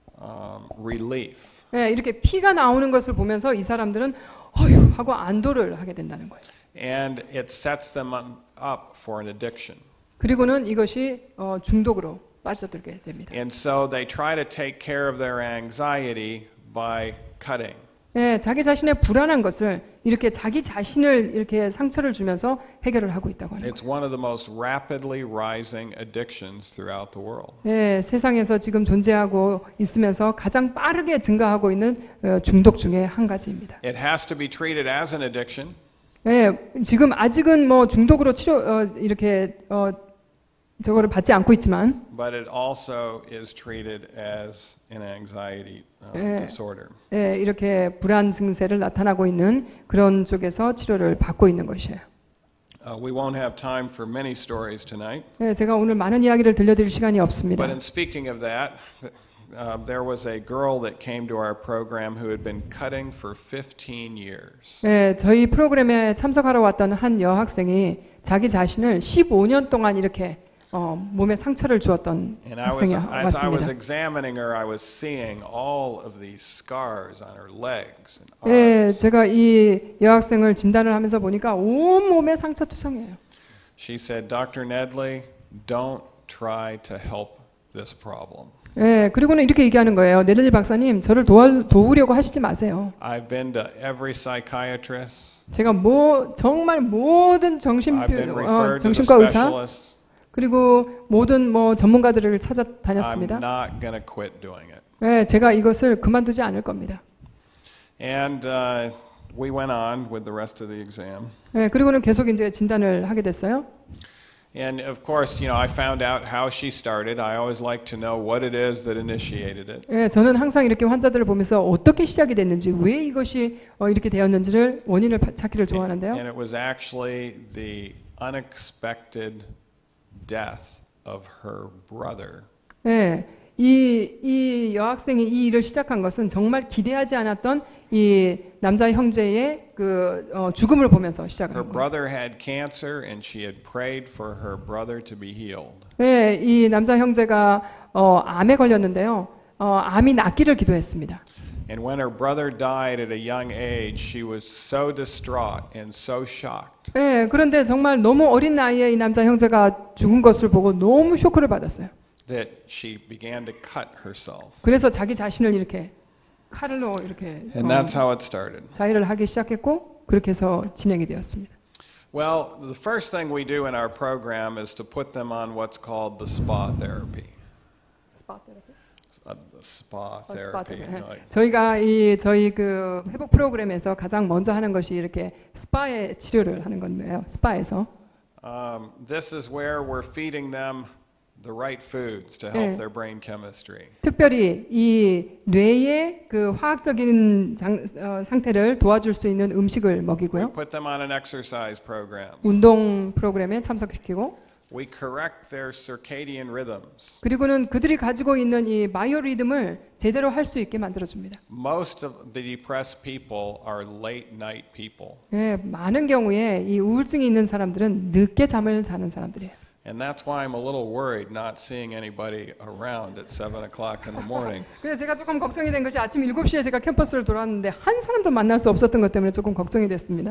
relief. 네, 이렇게 피가 나오는 것을 보면서 이 사람들은 어휴 하고 안도를 하게 된다는 거예요. And it sets them up for an addiction. 그리고는 이것이 중독으로 빠져들게 됩니다. And so they try to take care of their anxiety by cutting. 네, 자기 자신의 불안한 것을 이렇게 자기 자신을 이렇게 상처를 주면서 해결을 하고 있다고 하는 It's one of the most rapidly rising addictions throughout the world. 네, 세상에서 지금 존재하고 있으면서 가장 빠르게 증가하고 있는 중독 중에 한 가지입니다. It has to be treated as an addiction. 네, 지금 아직은 뭐 중독으로 이렇게 저거를 받지 않고 있지만, but it also is treated as an anxiety disorder. 네, 이렇게 불안 증세를 나타나고 있는 그런 쪽에서 치료를 받고 있는 것이에요. We won't have time for many stories tonight. 네, 제가 오늘 많은 이야기를 들려드릴 시간이 없습니다. But in speaking of that, there was a girl that came to our program who had been cutting for 15 years. 네, 저희 프로그램에 참석하러 왔던 한 여학생이 자기 자신을 15년 동안 이렇게 몸에 상처를 주었던 학생이 As I was 왔습니다. examining her, I was seeing all of these scars on her legs and arms. 네, 제가 이 여학생을 진단을 하면서 보니까 온 몸에 상처투성이에요. She said, Dr. Nedley, don't try to help this problem. 네, 그리고는 이렇게 얘기하는 거예요. 네들리 박사님, 저를 도우려고 하시지 마세요. I've been to every psychiatrist. 제가 정말 모든 I've been referred to the 정신과 의사 specialists. 그리고 모든 전문가들을 찾아다녔습니다. I'm not going to quit doing it. 네, 제가 이것을 그만두지 않을 겁니다. And we went on with the rest of the exam. 네, 그리고는 계속 이제 진단을 하게 됐어요. And of course, I found out how she started. I always like to know what it is that initiated it. 네, 저는 항상 이렇게 환자들을 보면서 어떻게 시작이 됐는지, 왜 이것이 이렇게 되었는지를 원인을 찾기를 좋아하는데요. And it was actually the unexpected death of her brother. 네, 이 여학생이 이 일을 시작한 것은 정말 기대하지 않았던 이 남자 형제의 그 죽음을 보면서 시작한 Her 거예요. brother had cancer, and she had prayed for her brother to be healed. 네, 이 남자 형제가 암에 걸렸는데요. 암이 낫기를 기도했습니다. And when her brother died at a young age, she was so distraught and so shocked. 네, 그런데 정말 너무 어린 나이에 이 남자 형제가 죽은 것을 보고 너무 쇼크를 받았어요. That she began to cut herself. 그래서 자기 자신을 이렇게 칼로 이렇게 And that's how it started. 자해를 하기 시작했고 그렇게 해서 진행이 되었습니다. Well, the first thing we do in our program is to put them on what's called the spa therapy. spa therapy. 저희가 저희 그 회복 프로그램에서 가장 먼저 하는 것이 이렇게 스파의 치료를 하는 건데요. 스파에서. This is where we're feeding them the right foods to help their brain chemistry. 특별히 이 뇌의 그 화학적인 상태를 도와줄 수 있는 음식을 먹이고요. We put them on an exercise program. 운동 프로그램에 참석시키고. We correct their circadian rhythms. 그리고는 그들이 가지고 있는 이 바이오 리듬을 제대로 할 수 있게 만들어 줍니다. Most of the depressed people are late night people. 예, 많은 경우에 이 우울증이 있는 사람들은 늦게 잠을 자는 사람들이에요. And that's why I'm a little worried not seeing anybody around at 7 o'clock in the morning. 그래서 제가 조금 걱정이 된 것이 아침 7시에 제가 캠퍼스를 돌아왔는데 한 사람도 만날 수 없었던 것 때문에 조금 걱정이 됐습니다.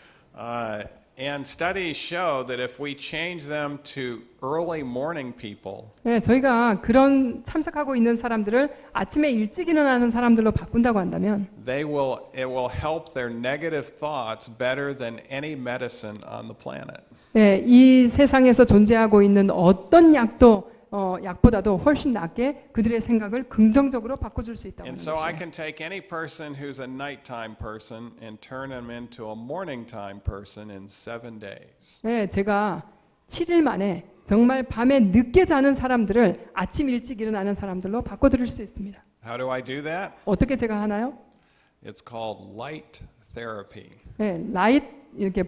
And studies show that if we change them to early morning people, 네, 저희가 그런 참석하고 있는 사람들을 아침에 일찍 일어나는 사람들로 바꾼다고 한다면, it will help their negative thoughts better than any medicine on the planet. 네, 이 세상에서 존재하고 있는 어떤 약도 약보다도 훨씬 낫게 그들의 생각을 긍정적으로 바꿔줄 수 있다고 하는 And so I 것이에요. can take any person who's a nighttime person and turn them into a morning time person in 7 days. 네, 제가 7일 만에 정말 밤에 늦게 자는 사람들을 아침 일찍 일어나는 사람들로 바꿔드릴 수 있습니다. How do I do that? 어떻게 제가 하나요? It's called light therapy. 네, 라이트 이렇게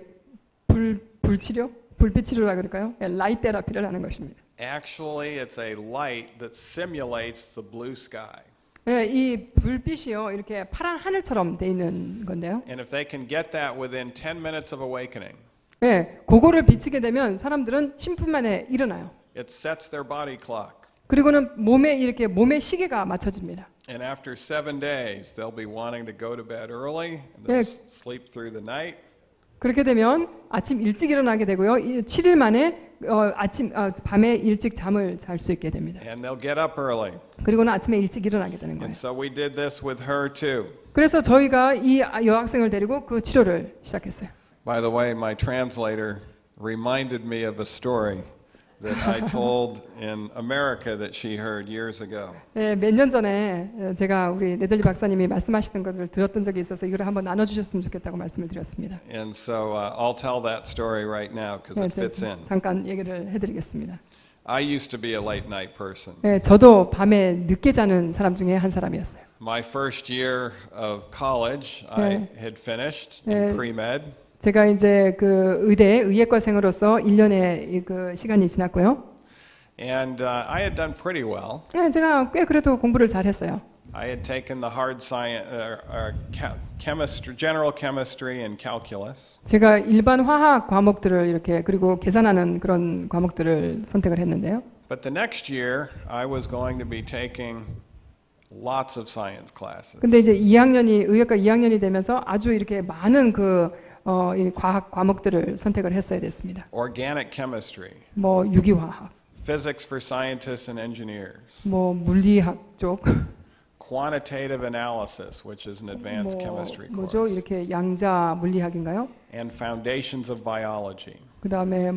불치료, 불빛 치료라 그럴까요? 네, 라이트 테라피를 하는 것입니다. Actually, it's a light that simulates the blue sky. 네, 이 불빛이요 이렇게 파란 하늘처럼 돼 있는 건데요. And if they can get that within 10 minutes of awakening, 네, 그거를 비추게 되면 사람들은 10분 만에 일어나요. it sets their body clock. 그리고는 몸의 시계가 맞춰집니다. And after 7 days, they'll be wanting to go to bed early, and they'll sleep through the night. 그렇게 되면 아침 일찍 일어나게 되고요. 7일 만에 밤에 일찍 잠을 잘 수 있게 됩니다. And they'll get up early. 그리고는 아침에 일찍 일어나게 되는 거예요. And so we did this with her too. 그래서 저희가 이 여학생을 데리고 그 치료를 시작했어요. By the way, my translator reminded me of a story that I told in America that she heard years ago. 네, 몇 년 전에 제가 우리 네덜리 박사님이 말씀하시던 것을 들었던 적이 있어서 이걸 한번 나눠주셨으면 좋겠다고 말씀을 드렸습니다. And so I'll tell that story right now because it fits in. 잠깐 얘기를 해드리겠습니다. I used to be a late night person. 네, 저도 밤에 늦게 자는 사람 중에 한 사람이었어요. My first year of college, I had finished in pre-med. 제가 이제 그 의예과생으로서 1년의 그 시간이 지났고요. And I had done pretty well. 네, 제가 꽤 그래도 공부를 잘했어요. I had taken the hard science, chemistry, general chemistry, and calculus. 제가 일반 화학 과목들을 이렇게 그리고 계산하는 그런 과목들을 선택을 했는데요. But the next year, I was going to be taking lots of science classes. 근데 이제 의예과 2학년이 되면서 아주 이렇게 많은 이 과학 과목들을 선택을 했어야 됐습니다. Organic chemistry. 뭐 유기화학. Physics for scientists and engineers. 뭐 물리학 쪽. Quantitative analysis, which is an advanced chemistry course. 뭐죠? 이렇게 양자 물리학인가요? And foundations of biology. 그다음에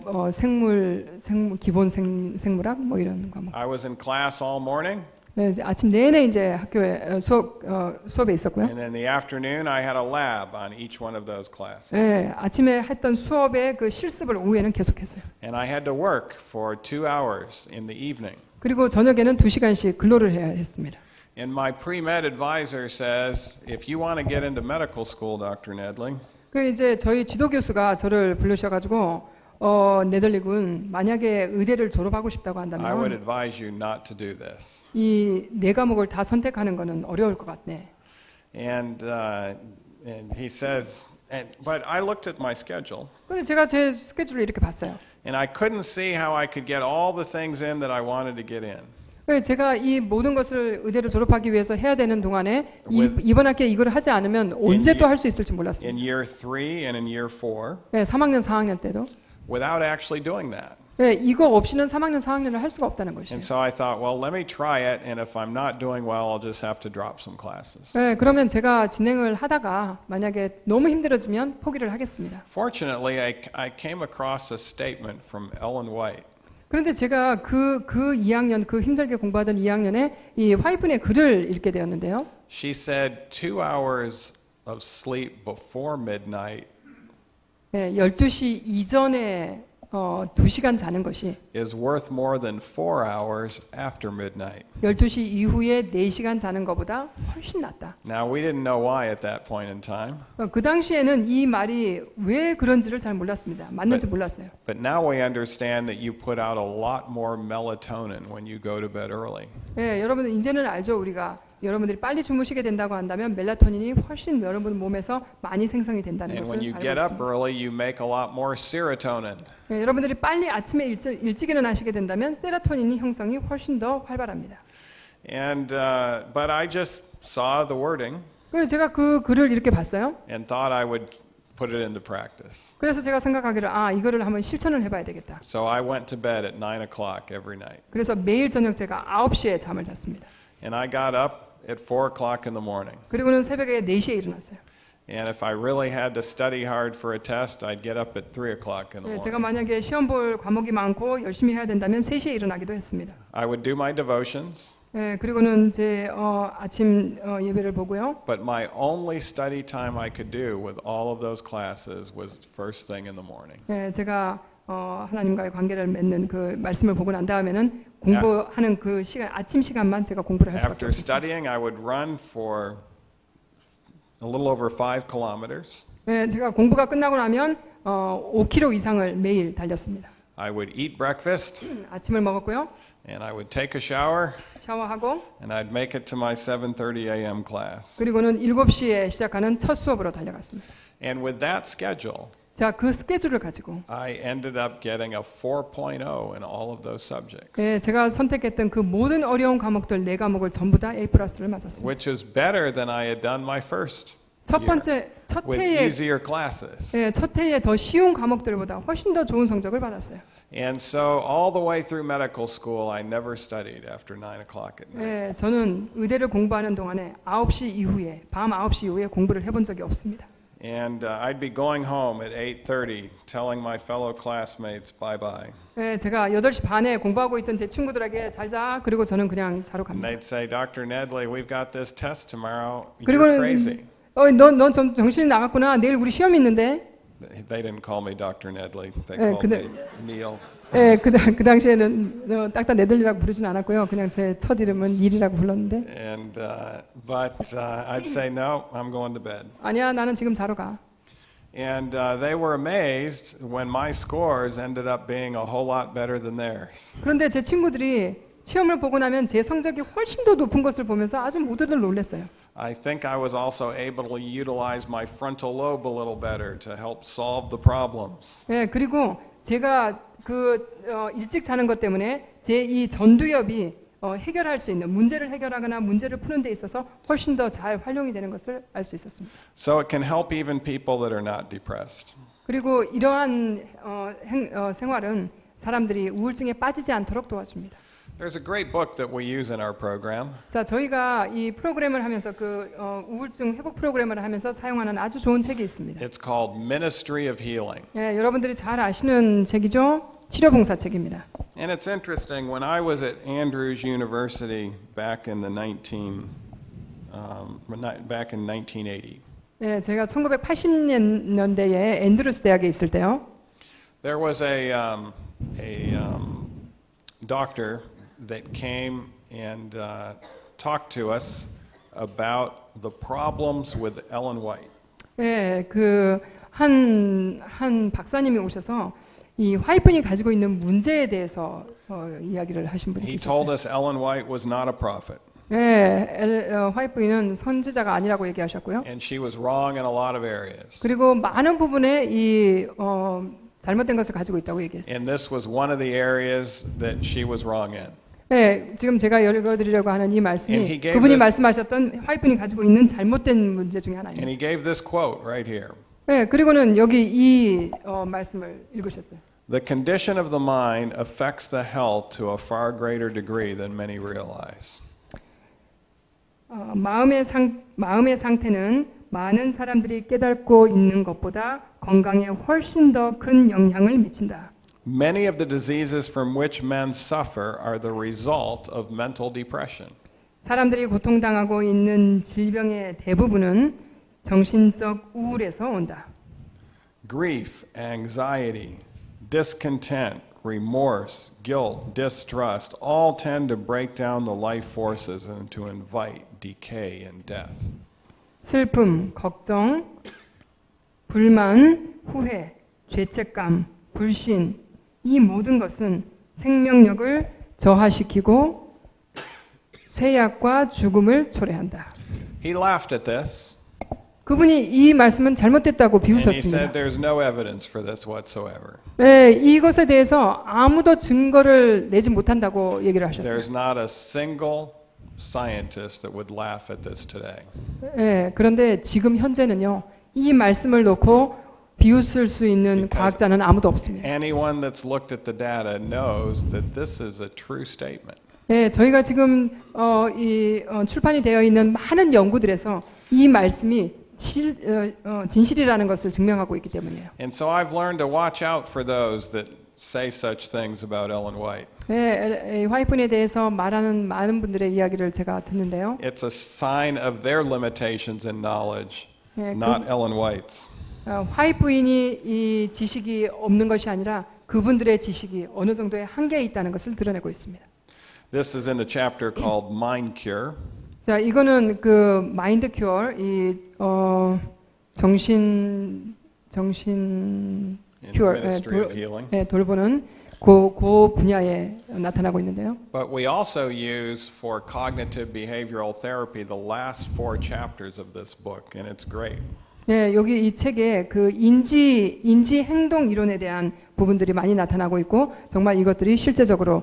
기본 생물학 뭐 이런 과목. I was in class all morning. 네, 아침 내내 이제 학교에 수업에 있었고요. And in the afternoon, I had a lab on each one of those classes. 네, 아침에 했던 수업의 그 실습을 오후에는 계속했어요. And I had to work for 2 hours in the evening. 그리고 저녁에는 2시간씩 근로를 해야 했습니다. And my pre-med advisor says, if you want to get into medical school, Dr. Nedling, 그 이제 저희 지도 교수가 저를 불러셔가지고 네덜리군 만약에 의대를 졸업하고 싶다고 I would 한다면 advise you not to do this. 이 네 과목을 다 선택하는 것은 어려울 것 같네. And he says, but I looked at my schedule. 근데 제가 제 스케줄을 이렇게 봤어요. And I couldn't see how I could get all the things in that I wanted to get in. 제가 이 모든 것을 의대를 졸업하기 위해서 해야 되는 동안에 이번 학기에 이걸 하지 않으면 언제 또 할 수 있을지 몰랐습니다. In year 3 and in year 4. 네, 3학년, 4학년 때도. Without actually doing that. 네, 이거 없이는 3학년, 4학년을 할 수가 없다는 것이에요. And so I thought, well, let me try it, and if I'm not doing well, I'll just have to drop some classes. 네, 그러면 제가 진행을 하다가 만약에 너무 힘들어지면 포기를 하겠습니다. Fortunately, I came across a statement from Ellen White. 그런데 제가 그 2학년 그 힘들게 공부하던 2학년에 이 화이픈의 글을 읽게 되었는데요. She said 2 hours of sleep before midnight 예, 12시 이전에 2시간 자는 것이 is worth more than 4 hours after midnight. 12시 이후에 4시간 자는 것보다 훨씬 낫다. Now we didn't know why at that point in time. 그 당시에는 이 말이 왜 그런지를 잘 몰랐습니다. 맞는지 몰랐어요. But now we understand that you put out a lot more melatonin when you go to bed early. 예, 여러분들 이제는 알죠. 우리가 여러분들이 빨리 주무시게 된다고 한다면 멜라토닌이 훨씬 여러분 몸에서 많이 생성이 된다는 And 것을 when you 알고 get up 있습니다. early, you make a lot more serotonin. 예, 여러분들이 빨리 아침에 일찍 일어나시게 된다면 세로토닌이 형성이 훨씬 더 활발합니다. And but I just saw the wording 그래서 제가 그 글을 이렇게 봤어요. and thought I would put it into practice. 그래서 제가 생각하기를 이거를 한번 실천을 해봐야 되겠다. So I went to bed at 9 o'clock every night. 그래서 매일 저녁 제가 9시에 잠을 잤습니다. And I got up at 4 o'clock in the morning. 그리고는 새벽에 4시에 일어났어요. And if I really had to study hard for a test, I'd get up at 3 o'clock in the 예, 제가 morning. 만약에 시험 볼 과목이 많고 열심히 해야 된다면 3시에 일어나기도 했습니다. I would do my devotions, 예, 그리고는 제 아침 예배를 보고요. but my only study time I could do with all of those classes was first thing in the morning. 예, 제가 하나님과의 관계를 맺는 그 말씀을 보고 난 다음에는 공부하는 그 시간 아침 시간만 제가 공부를 할 수밖에 After 없었어요. studying, I would run for a little over 5 kilometers. 예, 제가 공부가 끝나고 나면 5km 이상을 매일 달렸습니다. I would eat breakfast, 아침을 먹었고요. and I would take a shower, 샤워하고 and I'd make it to my 7:30 a.m. class. 그리고는 7시에 시작하는 첫 수업으로 달려갔습니다. And with that schedule, 자, 그 스케줄을 가지고 I ended up getting a 4.0 in all of those subjects, 예, 제가 선택했던 그 모든 어려운 과목들 4과목을 전부 다 A+를 맞았습니다. which is better than I had done my first 첫 year 번째 첫 with 해에 easier classes. 예, 첫 해에 더 쉬운 과목들보다 훨씬 더 좋은 성적을 받았어요. And so all the way through medical school, I never studied after 9 o'clock at night. 예, 저는 의대를 공부하는 동안에 9시 이후에 밤 9시 이후에 공부를 해본 적이 없습니다. And I'd be going home at 8:30, telling my fellow classmates bye-bye. 예, 제가 8시 반에 공부하고 있던 제 친구들에게 잘 자. 그리고 저는 그냥 자러 And 갑니다. they'd say, Dr. Nedley, we've got this test tomorrow. You're 그리고는 crazy. 넌 정신이 나갔구나. 내일 우리 시험 있는데. They didn't call me Dr. Nedley. They 예, called me Neil. 예, 그 당시에는 딱딱 네들리라고 부르진 않았고요. 그냥 제 첫 이름은 닐이라고 불렀는데. And but I'd say, no, I'm going to bed. 아니야, 나는 지금 자러 가. And they were amazed when my scores ended up being a whole lot better than theirs. 그런데 제 친구들이 시험을 보고 나면 제 성적이 훨씬 더 높은 것을 보면서 아주 모두들 놀랐어요. I think I was also able to utilize my frontal lobe a little better to help solve the problems. 예, 그리고 제가 일찍 자는 것 때문에 제 이 전두엽이 해결할 수 있는 문제를 해결하거나 문제를 푸는 데 있어서 훨씬 더 잘 활용이 되는 것을 알 수 있었습니다. So it can help even people that are not depressed. 그리고 이러한 생활은 사람들이 우울증에 빠지지 않도록 도와줍니다. There's a great book that we use in our program. 자, 저희가 이 프로그램을 하면서 우울증 회복 프로그램을 하면서 사용하는 아주 좋은 책이 있습니다. It's called Ministry of Healing. 예, 여러분들이 잘 아시는 책이죠. 치료봉사 책입니다. And it's interesting, when I was at Andrews University back in 1980, 예, 제가 1980년대에 앤드루스 대학에 있을 때요. there was a doctor that came and talked to us about the problems with Ellen White. 예, 한 박사님이 오셔서 이 화이픈이 가지고 있는 문제에 대해서 이야기를 하신 분이 He told 계셨어요. us Ellen White was not a prophet. 예, 화이픈은 선지자가 아니라고 얘기하셨고요. And she was wrong in a lot of areas. 그리고 많은 부분에 이 잘못된 것을 가지고 있다고 얘기했어요. And this was one of the areas that she was wrong in. 네, 지금 제가 읽어드리려고 하는 이 And 말씀이 he gave 그분이 this- 말씀하셨던 화이픈이 가지고 있는 잘못된 문제 중에 And 하나입니다. he gave this quote right here. 네, 그리고는 여기 이 말씀을 읽으셨어요. The condition of the mind affects the health to a far greater degree than many realize. 마음의 상태는 많은 사람들이 깨닫고 있는 것보다 건강에 훨씬 더 큰 영향을 미친다. Many of the diseases from which men suffer are the result of mental depression. 사람들이 고통당하고 있는 질병의 대부분은 정신적 우울에서 온다. Grief, anxiety, discontent, remorse, guilt, distrust all tend to break down the life forces and to invite decay and death. 슬픔, 걱정, 불만, 후회, 죄책감, 불신 이 모든 것은 생명력을 저하시키고 쇠약과 죽음을 초래한다. He laughed at this. 그분이 이 말씀은 잘못됐다고 And he 비웃었습니다. said there's no evidence for this whatsoever. 네, 이것에 대해서 아무도 증거를 내지 못한다고 얘기를 하셨어요. There's not a single scientist that would laugh at this today. 네, 그런데 지금 현재는요. 이 말씀을 놓고 비웃을 수 있는 과학자는 아무도 없습니다. Anyone that's looked at the data knows that this is a true statement. 네, 저희가 지금 출판이 되어 있는 많은 연구들에서 이 말씀이 진실이라는 것을 증명하고 있기 때문이에요. And so I've learned to watch out for those that say such things about Ellen White. 네, 화이트에 대해서 말하는 많은 분들의 이야기를 제가 듣는데요. It's a sign of their limitations in knowledge, 네, not Ellen White's. 화이트 부인이 이 지식이 없는 것이 아니라 그분들의 지식이 어느 정도의 한계에 있다는 것을 드러내고 있습니다. This is in a chapter called Mind Cure. 자, 이거는 그 마인드 큐어 정신 큐어 Ministry of Healing. 돌보는 그 분야에 나타나고 있는데요. But we also use for cognitive behavioral therapy the last 4 chapters of this book, and it's great. 네, 여기 이 책에 그 인지 행동 이론에 대한 부분들이 많이 나타나고 있고 정말 이것들이 실제적으로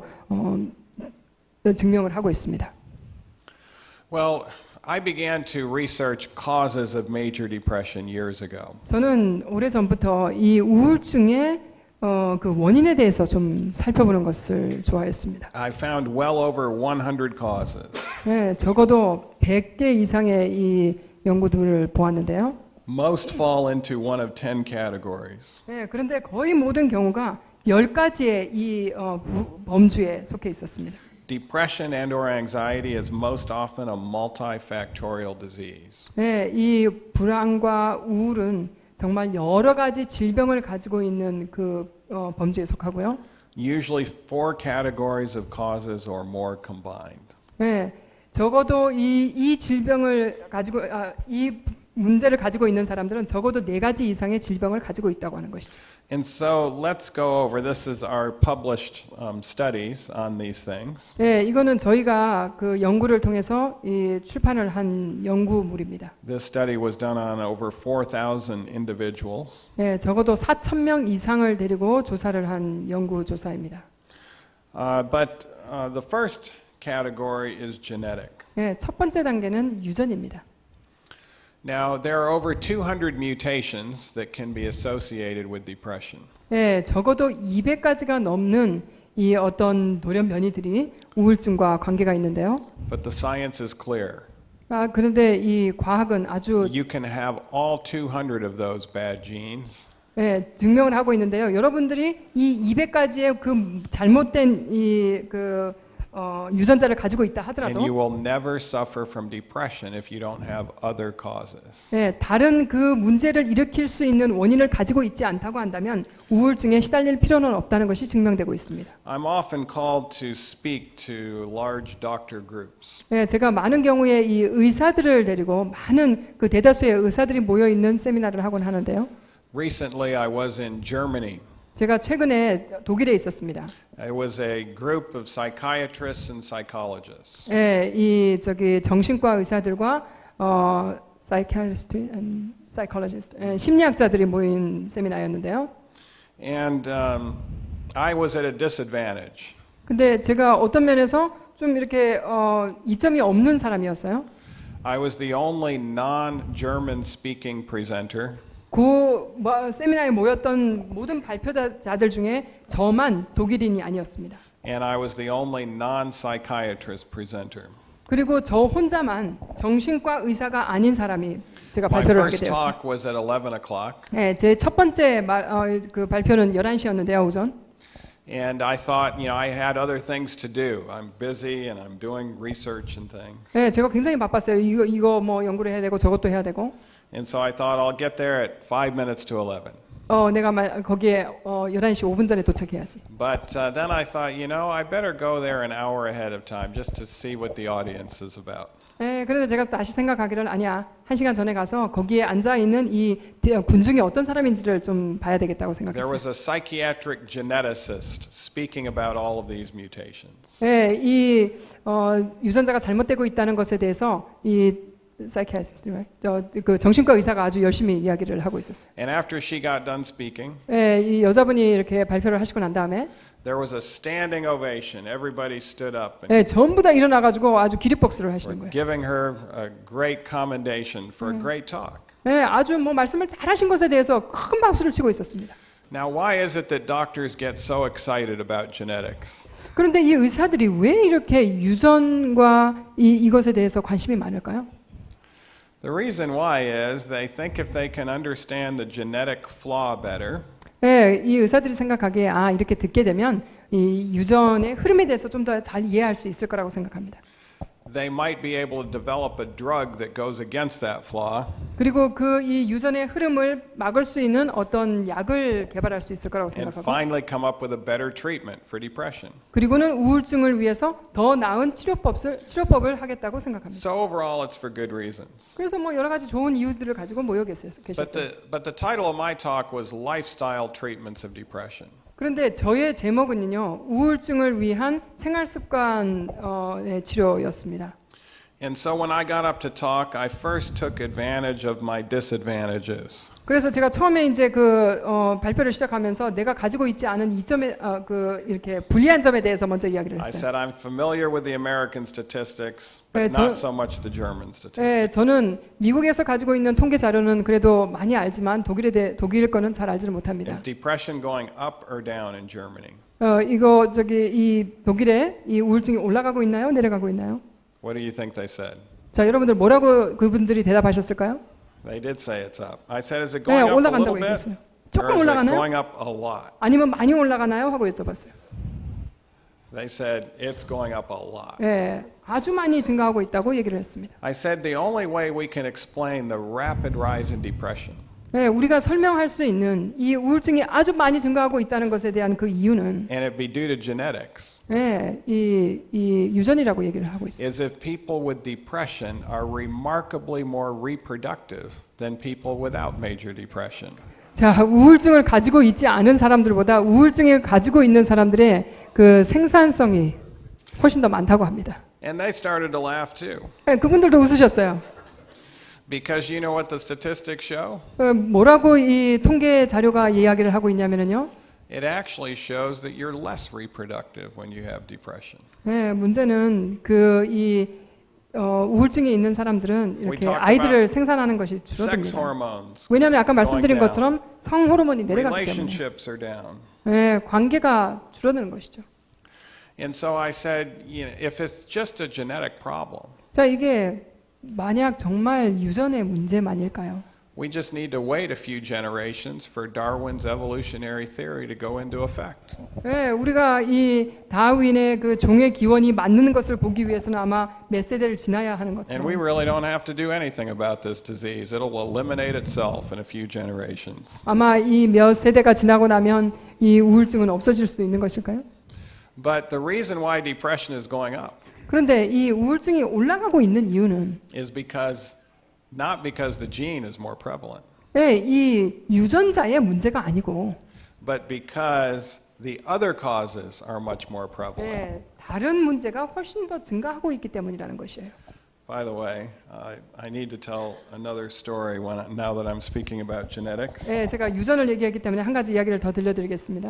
증명을 하고 있습니다. Well, I began to research causes of major depression years ago. 저는 오래 전부터 이 우울증의 그 원인에 대해서 좀 살펴보는 것을 좋아했습니다. I found well over 100 causes. 네, 적어도 100개 이상의 이 연구들을 보았는데요. Most fall into one of 10 categories. 네, 그런데 거의 모든 경우가 10가지의 이 범주에 속해 있었습니다. Depression and or anxiety is most often a multifactorial disease. 네, 이 불안과 우울은 정말 여러 가지 질병을 가지고 있는 그 범주에 속하고요. Usually 4 categories of causes or more combined. 네, 적어도 이 질병을 가지고 이 문제를 가지고 있는 사람들은 적어도 4가지 이상의 질병을 가지고 있다고 하는 것이죠. And so let's go over. This is our published studies on these things. 네, 이거는 저희가 그 연구를 통해서 이 출판을 한 연구물입니다. This study was done on over 4,000 individuals. 네, 적어도 4,000명 이상을 데리고 조사를 한 연구 조사입니다. But the first category is genetic. 네, 첫 번째 단계는 유전입니다. Now, there are over 200 mutations that can be associated with depression. 네, 적어도 200가지가 넘는 이 어떤 돌연 변이들이 우울증과 관계가 있는데요. But the science is clear. 그런데 이 과학은 아주 You can have all 200 of those bad genes. 네, 증명을 하고 있는데요. 여러분들이 이 200가지의 그 잘못된 유전자를 가지고 있다 And 하더라도 you will never suffer from depression if you don't have other causes. 네, 다른 그 문제를 일으킬 수 있는 원인을 가지고 있지 않다고 한다면 우울증에 시달릴 필요는 없다는 것이 증명되고 있습니다. I'm often called to speak to large doctor groups. 네, 제가 많은 경우에 이 의사들을 데리고 많은 그 대다수의 의사들이 모여 있는 세미나를 하곤 하는데요. Recently, I was in Germany. 제가 최근에 독일에 있었습니다. It was a group of psychiatrists and psychologists. 네, 이 정신과 의사들과 psychiatrist and psychologist, 심리학자들이 모인 세미나였는데요. And I was at a disadvantage. 근데 제가 어떤 면에서 좀 이렇게 이점이 없는 사람이었어요. I was the only non-German speaking presenter. 그 세미나에 모였던 모든 발표자들 중에 저만 독일인이 아니었습니다. And I was the only non-psychiatrist presenter. 그리고 저 혼자만 정신과 의사가 아닌 사람이 제가 My 발표를 하게 first 되었습니다. talk was at 11 o'clock. 네, 제 첫 번째 그 발표는 11시였는데요, 오전. And I thought, I had other things to do. I'm busy and I'm doing research and things. 네, 제가 굉장히 바빴어요. 이거 뭐 연구를 해야 되고 저것도 해야 되고. And so I thought I'll get there at 5 minutes to 11. 내가 거기에 11시 5분 전에 도착해야지. But then I thought, I better go there an hour ahead of time just to see what the audience is about. 네, 그래서 제가 다시 생각하기를 아니야. 1시간 전에 가서 거기에 앉아 있는 이 군중이 어떤 사람인지를 좀 봐야 되겠다고 There 생각했어요. was a psychiatric geneticist speaking about all of these mutations. 네, 이 유전자가 잘못되고 있다는 것에 대해서 이 psychiatrist, 그 정신과 의사가 아주 열심히 이야기를 하고 있었어요. And after she got done speaking, 네, 이 여자분이 이렇게 발표를 하시고 난 다음에 there was a standing ovation. Everybody stood up and 네, 전부 다 일어나가지고 아주 기립박수를 하시는 were 거예요. giving her a great commendation for a great talk. 네, 아주 뭐 말씀을 잘하신 것에 대해서 큰 박수를 치고 있었습니다. Now, why is it that doctors get so excited about genetics? 그런데 이 의사들이 왜 이렇게 유전과 이것에 대해서 관심이 많을까요? The reason why is they think if they can understand the genetic flaw better, 네, 이 의사들이 생각하기에 이렇게 듣게 되면 이 유전의 흐름에 대해서 좀 더 잘 이해할 수 있을 거라고 생각합니다. they might be able to develop a drug that goes against that flaw. 그리고 이 유전의 흐름을 막을 수 있는 어떤 약을 개발할 수 있을 거라고 And 생각하고 finally come up with a better treatment for depression. 그리고는 우울증을 위해서 더 나은 치료법을 하겠다고 생각합니다. So overall, it's for good reasons. 그래서 뭐 여러 가지 좋은 이유들을 가지고 모여 계셨어요. But the title of my talk was Lifestyle Treatments of Depression. 그런데 저의 제목은요, 우울증을 위한 생활습관의 치료였습니다. And so when I got up to talk, I first took advantage of my disadvantages. 그래서 제가 처음에 이제 발표를 시작하면서 내가 가지고 있지 않은 이점에 이렇게 불리한 점에 대해서 먼저 이야기를 I 했어요. said I'm familiar with the American statistics, 네, but not so much the German 네, statistics. 저는 미국에서 가지고 있는 통계 자료는 그래도 많이 알지만 독일 거는 잘 알지를 못합니다. Is depression going up or down in Germany? 이 독일에 이 우울증이 올라가고 있나요? 내려가고 있나요? What do you think they said? 자, 여러분들 뭐라고 그분들이 대답하셨을까요? They did say it's up. I said, is it 네, going up a little 올라간다고 bit, 얘기했어요. or 조금 is it 올라가나요? going up a lot? 아니면 많이 올라가나요? 하고 여쭤봤어요. They said it's going up a lot. 네, 아주 많이 증가하고 있다고 얘기를 했습니다. I said the only way we can explain the rapid rise in depression 네, 우리가 설명할 수 있는 이 우울증이 아주 많이 증가하고 있다는 것에 대한 그 이유는 and it be due to genetics 네, 이 유전이라고 얘기를 하고 있어요. is if people with depression are remarkably more reproductive than people without major depression. 자, 우울증을 가지고 있지 않은 사람들보다 우울증을 가지고 있는 사람들의 그 생산성이 훨씬 더 많다고 합니다. And they started to laugh too. 네, 그분들도 웃으셨어요. Because you know what the statistics show? 뭐라고 이 통계 자료가 이야기를 하고 있냐면요. It actually shows that you're less reproductive when you have depression. 네, 문제는 우울증이 있는 사람들은 이렇게 talked 아이들을 생산하는 것이 Sex 줄어듭니다. hormones, 왜냐하면 아까 말씀드린 going 것처럼 성 호르몬이 내려가기 때문에 relationships are down. 네, 관계가 줄어드는 것이죠. And so I said, if it's just a genetic problem, 자, 이게 만약 정말 유전의 문제만일까요? we just need to wait a few generations for Darwin's evolutionary theory to go into effect. 네, 우리가 이 다윈의 그 종의 기원이 맞는 것을 보기 위해서는 아마 몇 세대를 지나야 하는 And 것처럼. we really don't have to do anything about this disease. It'll eliminate itself in a few generations. 아마 이 몇 세대가 지나고 나면 이 우울증은 없어질 수 있는 것일까요? But the reason why depression is going up 그런데 이 우울증이 올라가고 있는 이유는 is not because the gene is more prevalent, 네, 이 유전자의 문제가 아니고 but because the other causes are much more prevalent. 네, 다른 문제가 훨씬 더 증가하고 있기 때문이라는 것이에요. By the way, I need to tell another story now that I'm speaking about genetics. 네, 제가 유전을 얘기하기 때문에 한 가지 이야기를 더 들려드리겠습니다.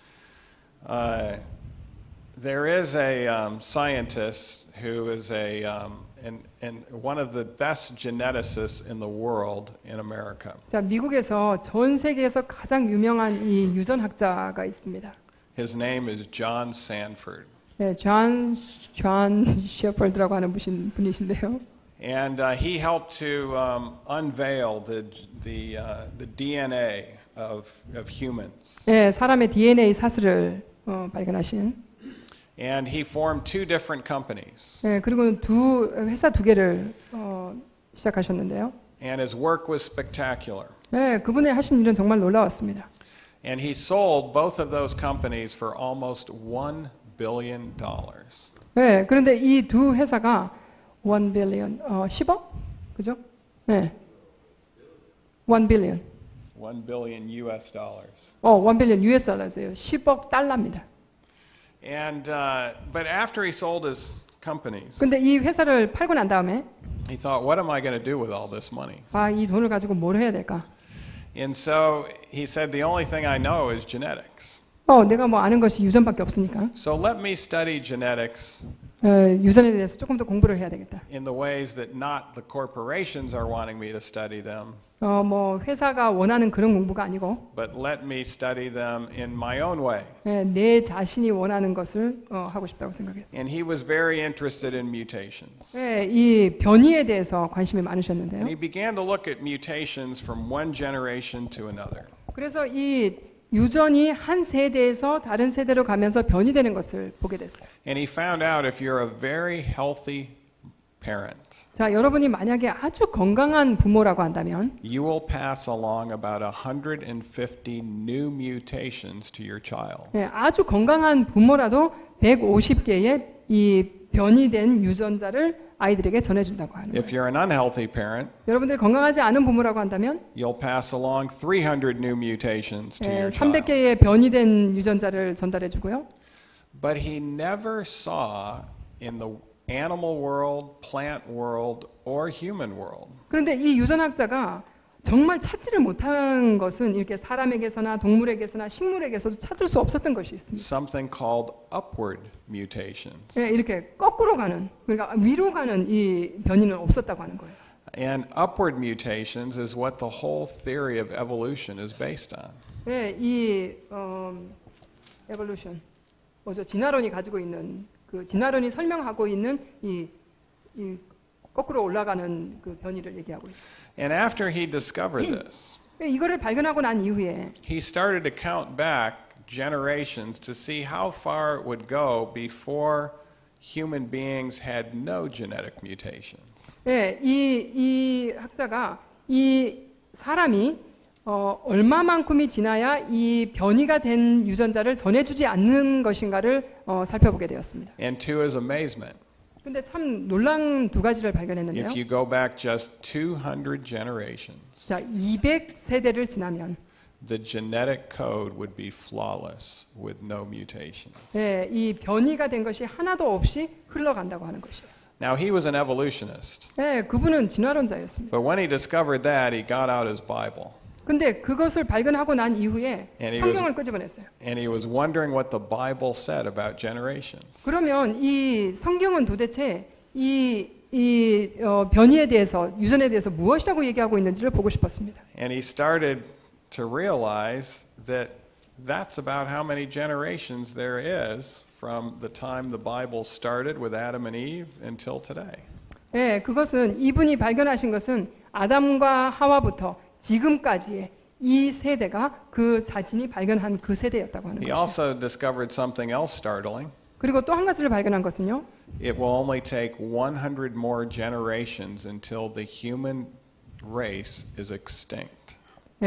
There is a scientist who is one of the best geneticists in the world in America. 자, 미국에서 전 세계에서 가장 유명한 이 유전학자가 있습니다. His name is John Sanford. 네, 존 셰퍼드라고 하는 분이신데요. And he helped to unveil the DNA of humans. 네, 사람의 DNA 사슬을 발견하신. And he formed two different companies. 네, 그리고 회사 두 개를 시작하셨는데요. And his work was spectacular. 네, 그분의 하신 일은 정말 놀라웠습니다. And he sold both of those companies for almost $1 billion. 네, 그런데 이 두 회사가 1 billion, 10억? 그죠? 네. 1 billion. 1 billion US dollars. 1 billion US 달러예요. 10억 달러입니다. And but after he sold his companies, 근데 이 회사를 팔고 난 다음에 he thought, what am I going to do with all this money? 이 돈을 가지고 뭘 해야 될까? And so he said, the only thing I know is genetics. 내가 뭐 아는 것이 유전밖에 없으니까. So let me study genetics 유전에 대해서 조금 더 공부를 해야 되겠다. in the ways that not the corporations are wanting me to study them, 뭐 회사가 원하는 그런 공부가 아니고, but let me study them in my own way. 내 자신이 원하는 것을 하고 싶다고 생각했어요. And he was very interested in mutations. 이 변이에 대해서 관심이 And 많으셨는데요. he began to look at mutations from one generation to another. 그래서 이 유전이 한 세대에서 다른 세대로 가면서 변이되는 것을 보게 됐어요. And he found out if you're a very healthy parent, 자, 여러분이 만약에 아주 건강한 부모라고 한다면 you will pass along about 150 new mutations to your child. 아주 건강한 부모라도 150개의 이 변이된 유전자를 아이들에게 전해준다고 하는 If 거예요. you're an unhealthy parent, 여러분들이 건강하지 않은 부모라고 한다면 you'll pass along 300 new mutations to your child. 300개의 변이된 유전자를 전달해 주고요. But he never saw in the animal world, plant world, or human world 그런데 이 유전학자가 정말 찾지를 못한 것은 이렇게 사람에게서나 동물에게서나 식물에게서도 찾을 수 없었던 것이 있습니다. something called upward mutations. 이렇게 거꾸로 가는, 그러니까 위로 가는 이 변이는 없었다고 하는 거예요. And upward mutations is what the whole theory of evolution is based on. 이 evolution, 뭐죠? 진화론이 가지고 있는 그 진화론이 설명하고 있는 이 거꾸로 올라가는 그 변이를 얘기하고 있어요. And after he discovered this, 이거를 발견하고 난 이후에 he started to count back generations to see how far it would go before human beings had no genetic mutations. 이 학자가 이 사람이 얼마만큼이 지나야 이 변이가 된 유전자를 전해주지 않는 것인가를 살펴보게 되었습니다. And to his amazement, 근데 참 놀라운 두 가지를 발견했는데요. if you go back just 200 generations, 자, 200세대를 지나면 the genetic code would be flawless with no mutations. 이 변이가 된 것이 하나도 없이 흘러간다고 하는 것이에요. Now he was an evolutionist, 그분은 진화론자였습니다. but when he discovered that, he got out his Bible. 근데 그것을 발견하고 난 이후에 성경을 끄집어냈어요. And he was wondering what the Bible said about generations. 그러면 이 성경은 도대체 이 변이에 대해서, 유전에 대해서 무엇이라고 얘기하고 있는지를 보고 싶었습니다. And he started to realize that that's about how many generations there is from the time the Bible started with Adam and Eve until today. 그것은 이분이 발견하신 것은 아담과 하와부터 지금까지의 이 세대가 그 자신이 발견한 그 세대였다고 하는 He 것이에요. also discovered something else startling. 그리고 또 한 가지를 발견한 것은요. It will only take 100 more generations until the human race is extinct.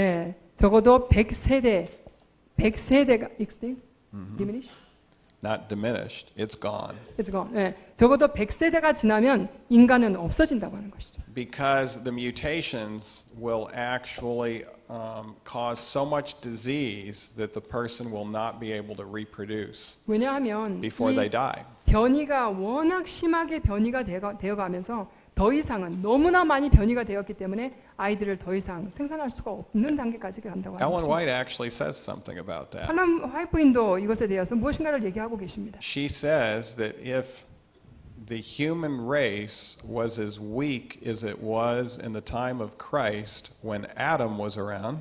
적어도 100세대가 extinct, diminish, Not diminished, it's gone. it's gone. 적어도 100세대가 지나면 인간은 없어진다고 하는 것이죠. Because the mutations will actually cause so much disease that the person will not be able to reproduce 왜냐하면 before they 이 die. 변이가 워낙 심하게 변이가 되어가면서 더 이상은 너무나 많이 변이가 되었기 때문에 아이들을 더 이상 생산할 수가 없는 단계까지 간다고 하는 Ellen 것입니다. White actually says something about that. 할람 화이트부인도 이것에 대해서 무엇인가를 얘기하고 계십니다. She says that if the human race was as weak as it was in the time of Christ when Adam was around.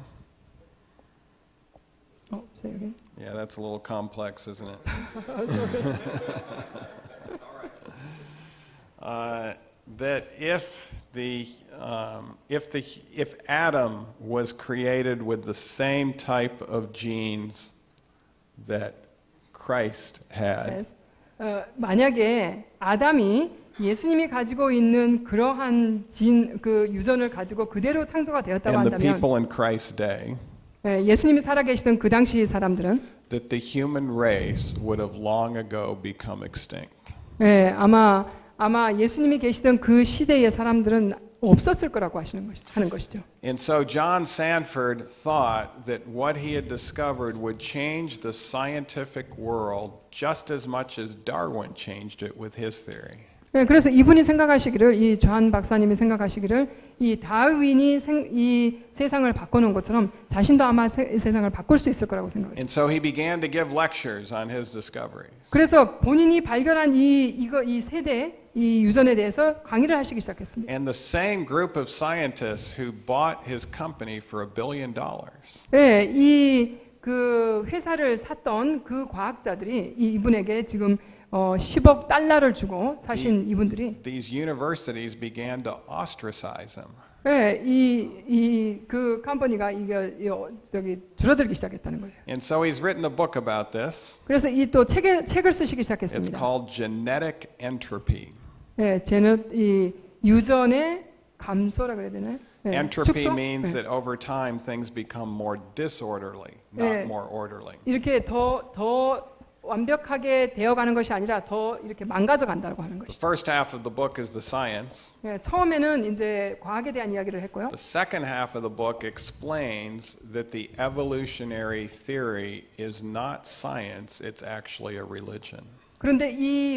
Say again. Yeah, that's a little complex, isn't it? That if Adam was created with the same type of genes that Christ had. 만약에 아담이 예수님이 가지고 있는 그러한 그 유전을 가지고 그대로 창조가 되었다고 And the 한다면 people in Christ's day, 예수님이 살아계시던 그 당시 사람들은 that the human race would have long ago become extinct. 아마 예수님이 계시던 그 시대의 사람들은 없었을 거라고 하는 것이죠. And so John Sanford thought that what he had discovered would change the scientific world just as much as Darwin changed it with his theory. 그래서 이분이 생각하시기를 이 존 박사님이 생각하시기를 이 다윈이 이 세상을 바꿔놓은 것처럼 자신도 아마 세상을 바꿀 수 있을 거라고 생각해요. And so he began to give lectures on his discoveries. 그래서 본인이 발견한 이 세대 이 유전에 대해서 강의를 하시기 시작했습니다. And the same group of scientists who bought his company for $1 billion. 네, 이 그 회사를 샀던 그 과학자들이 이분에게 지금 10억 달러를 주고 사신 이분들이 These universities began to ostracize him. 네, 그 컴퍼니가 저기 줄어들기 시작했다는 거예요. And so he's written a book about this. 그래서 이 또 책을 쓰시기 It's 시작했습니다. called Genetic Entropy. 네, 이 유전의 감소라 그래야 되나요? 네, Entropy 축소? means 네. that over time things become more disorderly, not 네. more orderly. 이렇게 더 완벽하게 되어가는 것이 아니라 더 이렇게 망가져 간다고 하는 The 것이죠. first half of the book is the science. 네, 처음에는 이제 과학에 대한 이야기를 했고요. The second half of the book explains that the evolutionary theory is not science, it's actually a religion. 그런데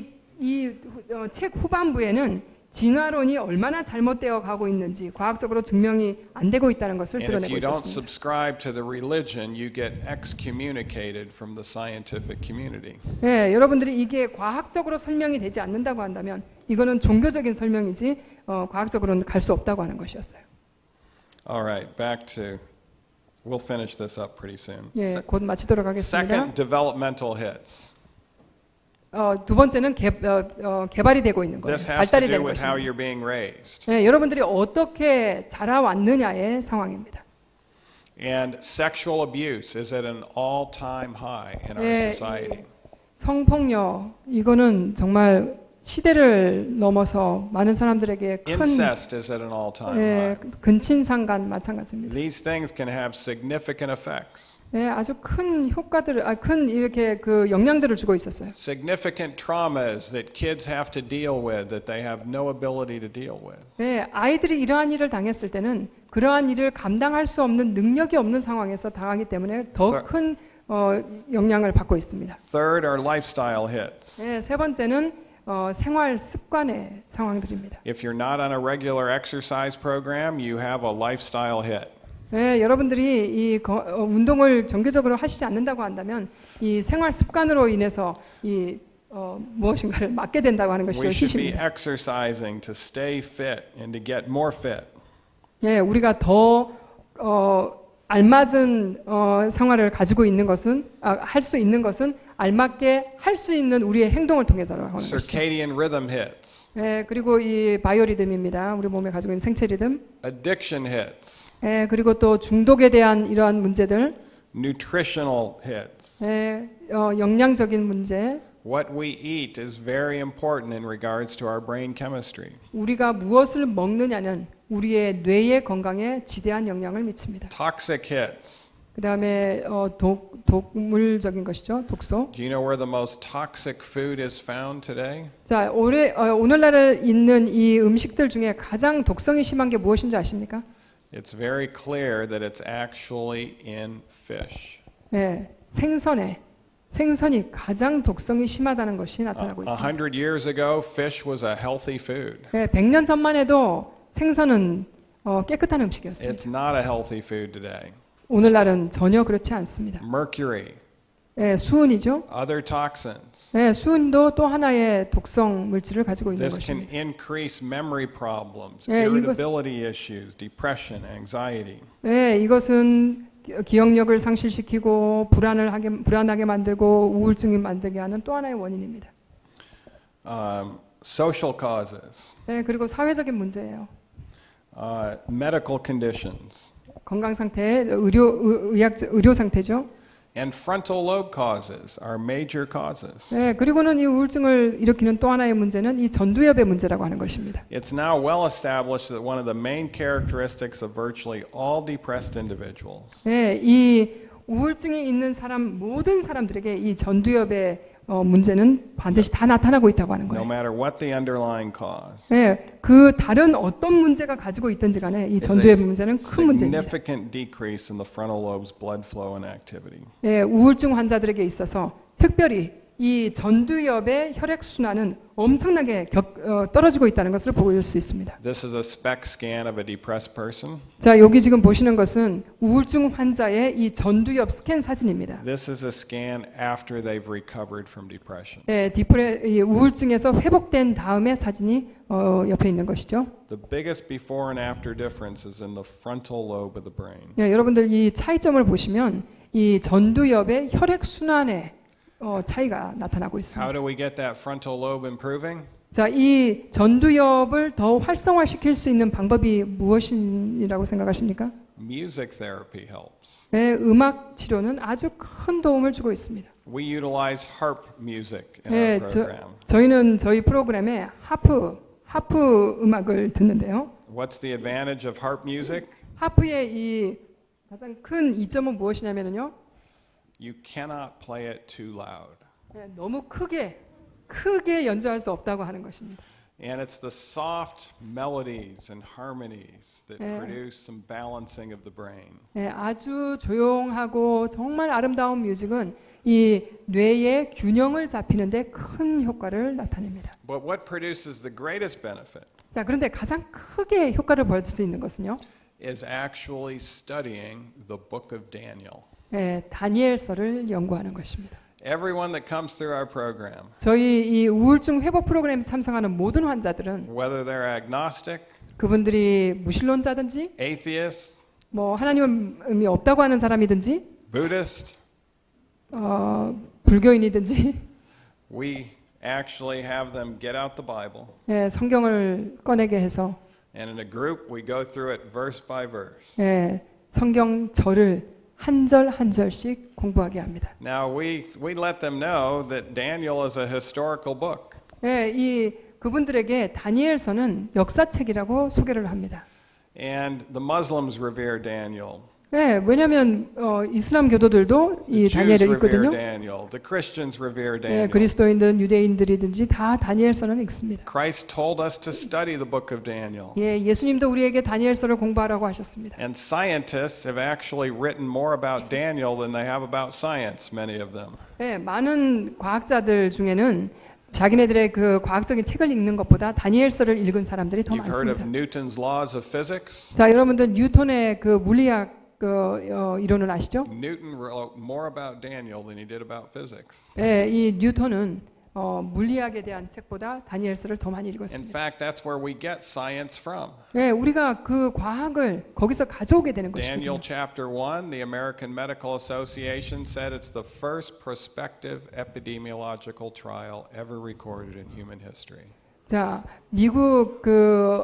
책 후반부에는 진화론이 얼마나 잘못되어 가고 있는지 과학적으로 증명이 안 되고 있다는 것을 And if 드러내고 you don't 있었습니다. subscribe to the religion, you get excommunicated from the scientific community. 네, 여러분들이 이게 과학적으로 설명이 되지 않는다고 한다면 이거는 종교적인 설명이지 과학적으로는 갈 수 없다고 하는 것이었어요. All right, back to we'll finish this up pretty soon. 예, 곧 마치도록 하겠습니다. Second, developmental hits. 두 번째는 개발이 되고 있는 거예요. This has to 발달이 do 되는 with how 것입니다. you're being raised. 네, 여러분들이 어떻게 자라왔느냐의 상황입니다. And sexual abuse is at an all-time high in our 예, society. 성폭력 이거는 정말 시대를 넘어서 많은 사람들에게 큰 Incest is at an all-time high. 근친상간 마찬가지입니다. These things can have significant effects. 네, 아주 큰 큰 이렇게 그 영향들을 주고 있었어요. Significant traumas that kids have to deal with that they have no ability to deal with. 네, 아이들이 이러한 일을 당했을 때는 그러한 일을 감당할 수 없는 능력이 없는 상황에서 당하기 때문에 더 큰 영향을 받고 있습니다. Third are lifestyle hits. 네, 세 번째는 생활 습관의 상황들입니다. If you're not on a regular exercise program, you have a lifestyle hit. 네, 여러분들이 운동을 정기적으로 하시지 않는다고 한다면 이 생활 습관으로 인해서 무엇인가를 맡게 된다고 하는 것이 We should be 희심입니다. exercising to stay fit and to get more fit. 네, 우리가 더 알맞은 생활을 가지고 있는 것은 할 수 있는 것은 알맞게 할 수 있는 우리의 행동을 통해서라고 하는 것이죠. Circadian rhythm hits. 네, 그리고 이 바이오리듬입니다. 우리 몸에 가지고 있는 생체 리듬. Addiction hits. 네, 그리고 또 중독에 대한 이러한 문제들. Nutritional hits. 네, 영양적인 문제. What we eat is very important in regards to our brain chemistry. 우리가 무엇을 먹느냐는 우리의 뇌의 건강에 지대한 영향을 미칩니다. Toxic hits. 그다음에 독물적인 것이죠. 독소. Do you know where the most toxic food is found today? 자, 오늘날에 있는 이 음식들 중에 가장 독성이 심한 게 무엇인지 아십니까? It's very clear that it's actually in fish. 네, 생선이 가장 독성이 심하다는 것이 나타나고 있습니다. 100 years ago, fish was a healthy food. 네, 100년 전만 해도 생선은 깨끗한 음식이었습니다. It's not a healthy food today. 오늘날은 전혀 그렇지 않습니다. Mercury, 네, 수은이죠. other toxins. 네, 수은도 또 하나의 독성 물질을 가지고 있는 This can 것입니다. increase memory problems, 네, irritability issues, depression, anxiety. 네, 이것은 기억력을 상실시키고 불안하게 만들고 우울증이 만들게 하는 또 하나의 원인입니다. Social causes, 네, 그리고 사회적인 문제예요. medical conditions, 건강 상태, 의료 상태죠. And frontal lobe causes are major causes. 네, 그리고는 이 우울증을 일으키는 또 하나의 문제는 이 전두엽의 문제라고 하는 것입니다. It's now well established that one of the main characteristics of virtually all depressed individuals 네, 이 우울증이 있는 사람 모든 사람들에게 이 전두엽의 문제는 반드시 다 나타나고 있다고 하는 no 거예요. matter what the underlying cause. 네, 그 다른 어떤 문제가 가지고 있든지 간에 이 전두엽 문제는 큰 문제입니다. Significant decrease in the frontal lobe's blood flow and activity. 네, 우울증 환자들에게 있어서 특별히 이 전두엽의 혈액 순환은 엄청나게 떨어지고 있다는 것을 볼 수 있습니다. This is a SPECT scan of a depressed person. 자, 여기 지금 보시는 것은 우울증 환자의 이 전두엽 스캔 사진입니다. This is a scan after they've recovered from depression. 네, 이 우울증에서 회복된 다음의 사진이 옆에 있는 것이죠. The biggest before and after difference is in the frontal lobe of the brain. 네, 여러분들 이 차이점을 보시면 이 전두엽의 혈액 순환에 차이가 나타나고 있습니다. How do we get that frontal lobe improving? 자, 이 전두엽을 더 활성화시킬 수 있는 방법이 무엇이라고 생각하십니까? Music therapy helps. 네, 음악 치료는 아주 큰 도움을 주고 있습니다. We utilize harp music in 네, our program. 저희는 저희 프로그램에 하프 음악을 듣는데요. What's the advantage of harp music? 하프의 이 가장 큰 이점은 무엇이냐면요. You cannot play it too loud. 네, 너무 크게 연주할 수 없다고 하는 것입니다. And it's the soft melodies and harmonies that produce some balancing of the brain. 네, 아주 조용하고 정말 아름다운 뮤직은 이 뇌의 균형을 잡히는데 큰 효과를 나타냅니다. But what produces the greatest benefit 자, 그런데 가장 크게 효과를 보여줄 수 있는 것은요. is actually studying the book of Daniel. 네, 다니엘서를 연구하는 것입니다. Everyone that comes through our program, 저희 이 우울증 회복 프로그램에 참석하는 모든 환자들은 whether they're agnostic, 그분들이 무신론자든지 atheist, 뭐 하나님이 없다고 하는 사람이든지 Buddhist, 불교인이든지 we actually have them get out the Bible. 예, 성경을 꺼내게 해서 And in a group, we go through it verse by verse. 예, 성경 절을 한 절 한 절씩 공부하게 합니다. Now we let them know that Daniel is a historical book. 예, 이 그분들에게 다니엘서는 역사책이라고 소개를 합니다. And the Muslims revere Daniel. 네, 왜냐하면 이슬람 교도들도 이 The Jews 다니엘을 revere 읽거든요. Daniel. The Christians revere 네, Daniel. 그리스도인든 유대인들이든지 다 다니엘서는 읽습니다. Christ told us to study the book of Daniel. 예, 예수님도 우리에게 다니엘서를 공부하라고 하셨습니다. And scientists have actually written more about Daniel than they have about science, many of them. 네, 많은 과학자들 중에는 자기네들의 그 과학적인 책을 읽는 것보다 다니엘서를 읽은 사람들이 더 You've heard of 많습니다. Newton's laws of physics? 자, 여러분들 뉴턴의 그 물리학 이론을 아시죠? Newton wrote more about Daniel than he did about physics. 예, 이 뉴턴은 물리학에 대한 책보다 다니엘서를 더 많이 In 읽었습니다. fact, that's where we get science from. 예, 우리가 그 과학을 거기서 가져오게 되는 Daniel 것이거든요. chapter 1, the American Medical Association said it's the first prospective epidemiological trial ever recorded in human history. 자, 미국 그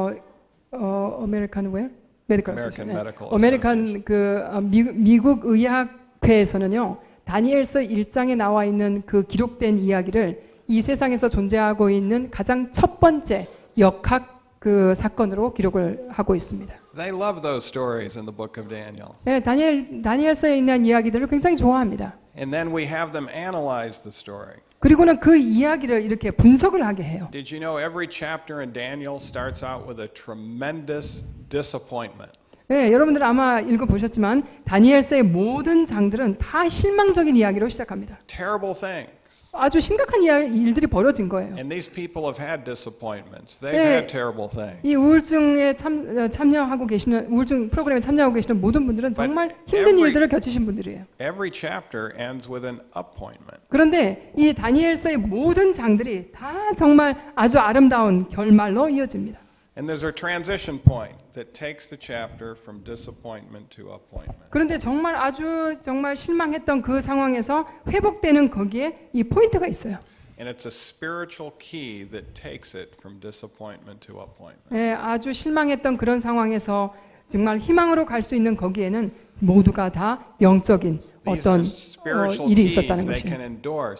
아메리칸 웨어? 메디컬 American Medical 아메리칸 그 미국 의학회에서는요. 다니엘서 1장에 나와 있는 그 기록된 이야기를 이 세상에서 존재하고 있는 가장 첫 번째 역학 그 사건으로 기록을 하고 있습니다. They love those stories in the book of Daniel. 네, 다니엘서에 있는 이야기들을 굉장히 좋아합니다. And then we have them analyze the story. 그리고는 그 이야기를 이렇게 분석을 하게 해요. Did you know every chapter in Daniel starts out with a tremendous disappointment? 네, 여러분들 아마 읽어보셨지만 다니엘서의 모든 장들은 다 실망적인 이야기로 시작합니다. Terrible things. 아주 심각한 일들이 벌어진 거예요. And these people have had disappointments. They've 네, had terrible things. 이 우울증에 참여하고 계시는 우울증 프로그램에 참여하고 계시는 모든 분들은 정말 힘든 일들을 겪으신 분들이에요. Every chapter ends with an appointment. 그런데 이 다니엘서의 모든 장들이 다 정말 아주 아름다운 결말로 이어집니다. And there's a transition point that takes the chapter from disappointment to appointment. 그런데 정말 정말 실망했던 그 상황에서 회복되는 거기에 이 포인트가 있어요. And it's a spiritual key that takes it from disappointment to appointment. 네, 아주 실망했던 그런 상황에서 정말 희망으로 갈 수 있는 거기에는 모두가 다 영적인 어떤 일이 있었다는 것이에요.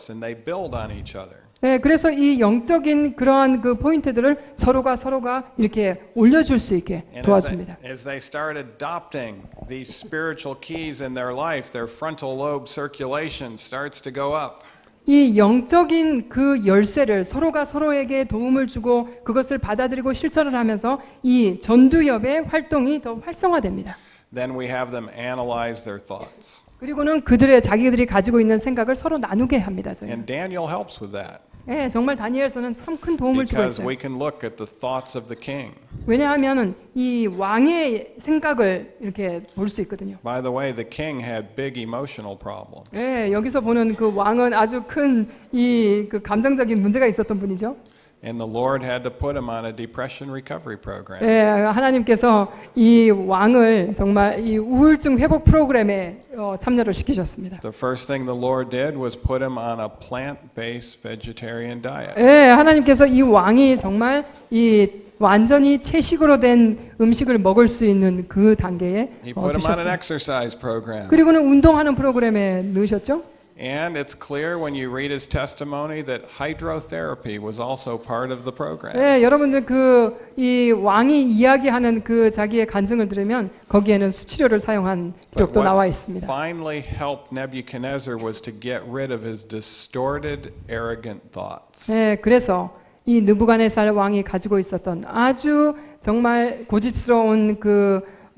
네, 그래서 이 영적인 그러한 그 포인트들을 서로가 이렇게 올려줄 수 있게 도와줍니다. As they start adopting these spiritual keys in their life, their frontal lobe circulation starts to go up. 이 영적인 그 열쇠를 서로가 서로에게 도움을 주고 그것을 받아들이고 실천을 하면서 이 전두엽의 활동이 더 활성화됩니다. Then we have them analyze their thoughts. 그리고는 자기들이 가지고 있는 생각을 서로 나누게 합니다. 저희는. And Daniel helps with that. 네, 정말 다니엘서는 참 큰 도움을 주고 Because 있어요. we can look at the thoughts of the king. 왜냐하면은 이 왕의 생각을 이렇게 볼 수 있거든요. By the way, the king had big emotional problems. 네, 여기서 보는 그 왕은 아주 큰 이 그 감정적인 문제가 있었던 분이죠. And the Lord had to put him on a depression recovery program. 네, 하나님께서 이 왕을 정말 이 우울증 회복 프로그램에 참여를 시키셨습니다. The first thing the Lord did was put him on a plant-based vegetarian diet. 네, 하나님께서 이 왕이 정말 이 완전히 채식으로 된 음식을 먹을 수 있는 그 단계에 He put him on an 두셨어요. exercise program. 그리고는 운동하는 프로그램에 넣으셨죠. And it's clear when you read his testimony that hydrotherapy was also part of the program. 네, 여러분들 이 왕이 이야기하는 그 자기의 간증을 들으면 거기에는 수치료를 사용한 기록도 나와 있습니다. Finally helped Nebuchadnezzar was to get rid of his distorted, arrogant thoughts. 네, 그래서 이 느부갓네살 왕이 가지고 있었던 아주 정말 고집스러운 그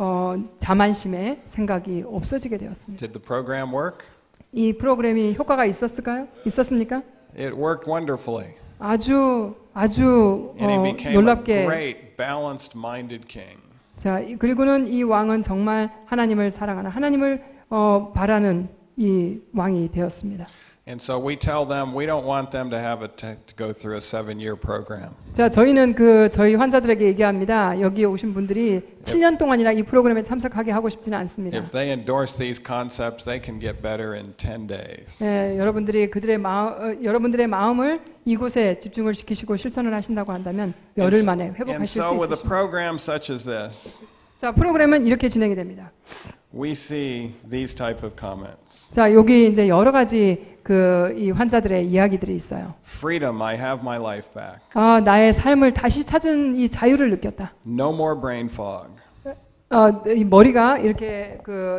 자만심의 생각이 없어지게 되었습니다. Did the program work? 이 프로그램이 효과가 있었습니까? It worked wonderfully. 아주 And he became a 놀랍게. great, balanced-minded king. 자, 그리고는 이 왕은 정말 하나님을 사랑하는 하나님을 바라는 이 왕이 되었습니다. And so we tell them we don't want them to have to go through a 7-year program. 자, 저희는 저희 환자들에게 얘기합니다. 여기 오신 분들이 7년 동안이나 이 프로그램에 참석하게 하고 싶지는 않습니다. If they endorse these concepts, they can get better in 10 days. 네, 여러분들이 여러분들의 마음을 이곳에 집중을 시키시고 실천을 하신다고 한다면 열흘 만에 And 회복하실 수 so with a 있습니다. program such as this, 자, 프로그램은 이렇게 진행이 됩니다. we see these type of comments. 자, 여기 이제 여러 가지 이 환자들의 이야기들이 있어요. Freedom, I have my life back. 나의 삶을 다시 찾은 이 자유를 느꼈다. No more brain fog. 이 머리가 이렇게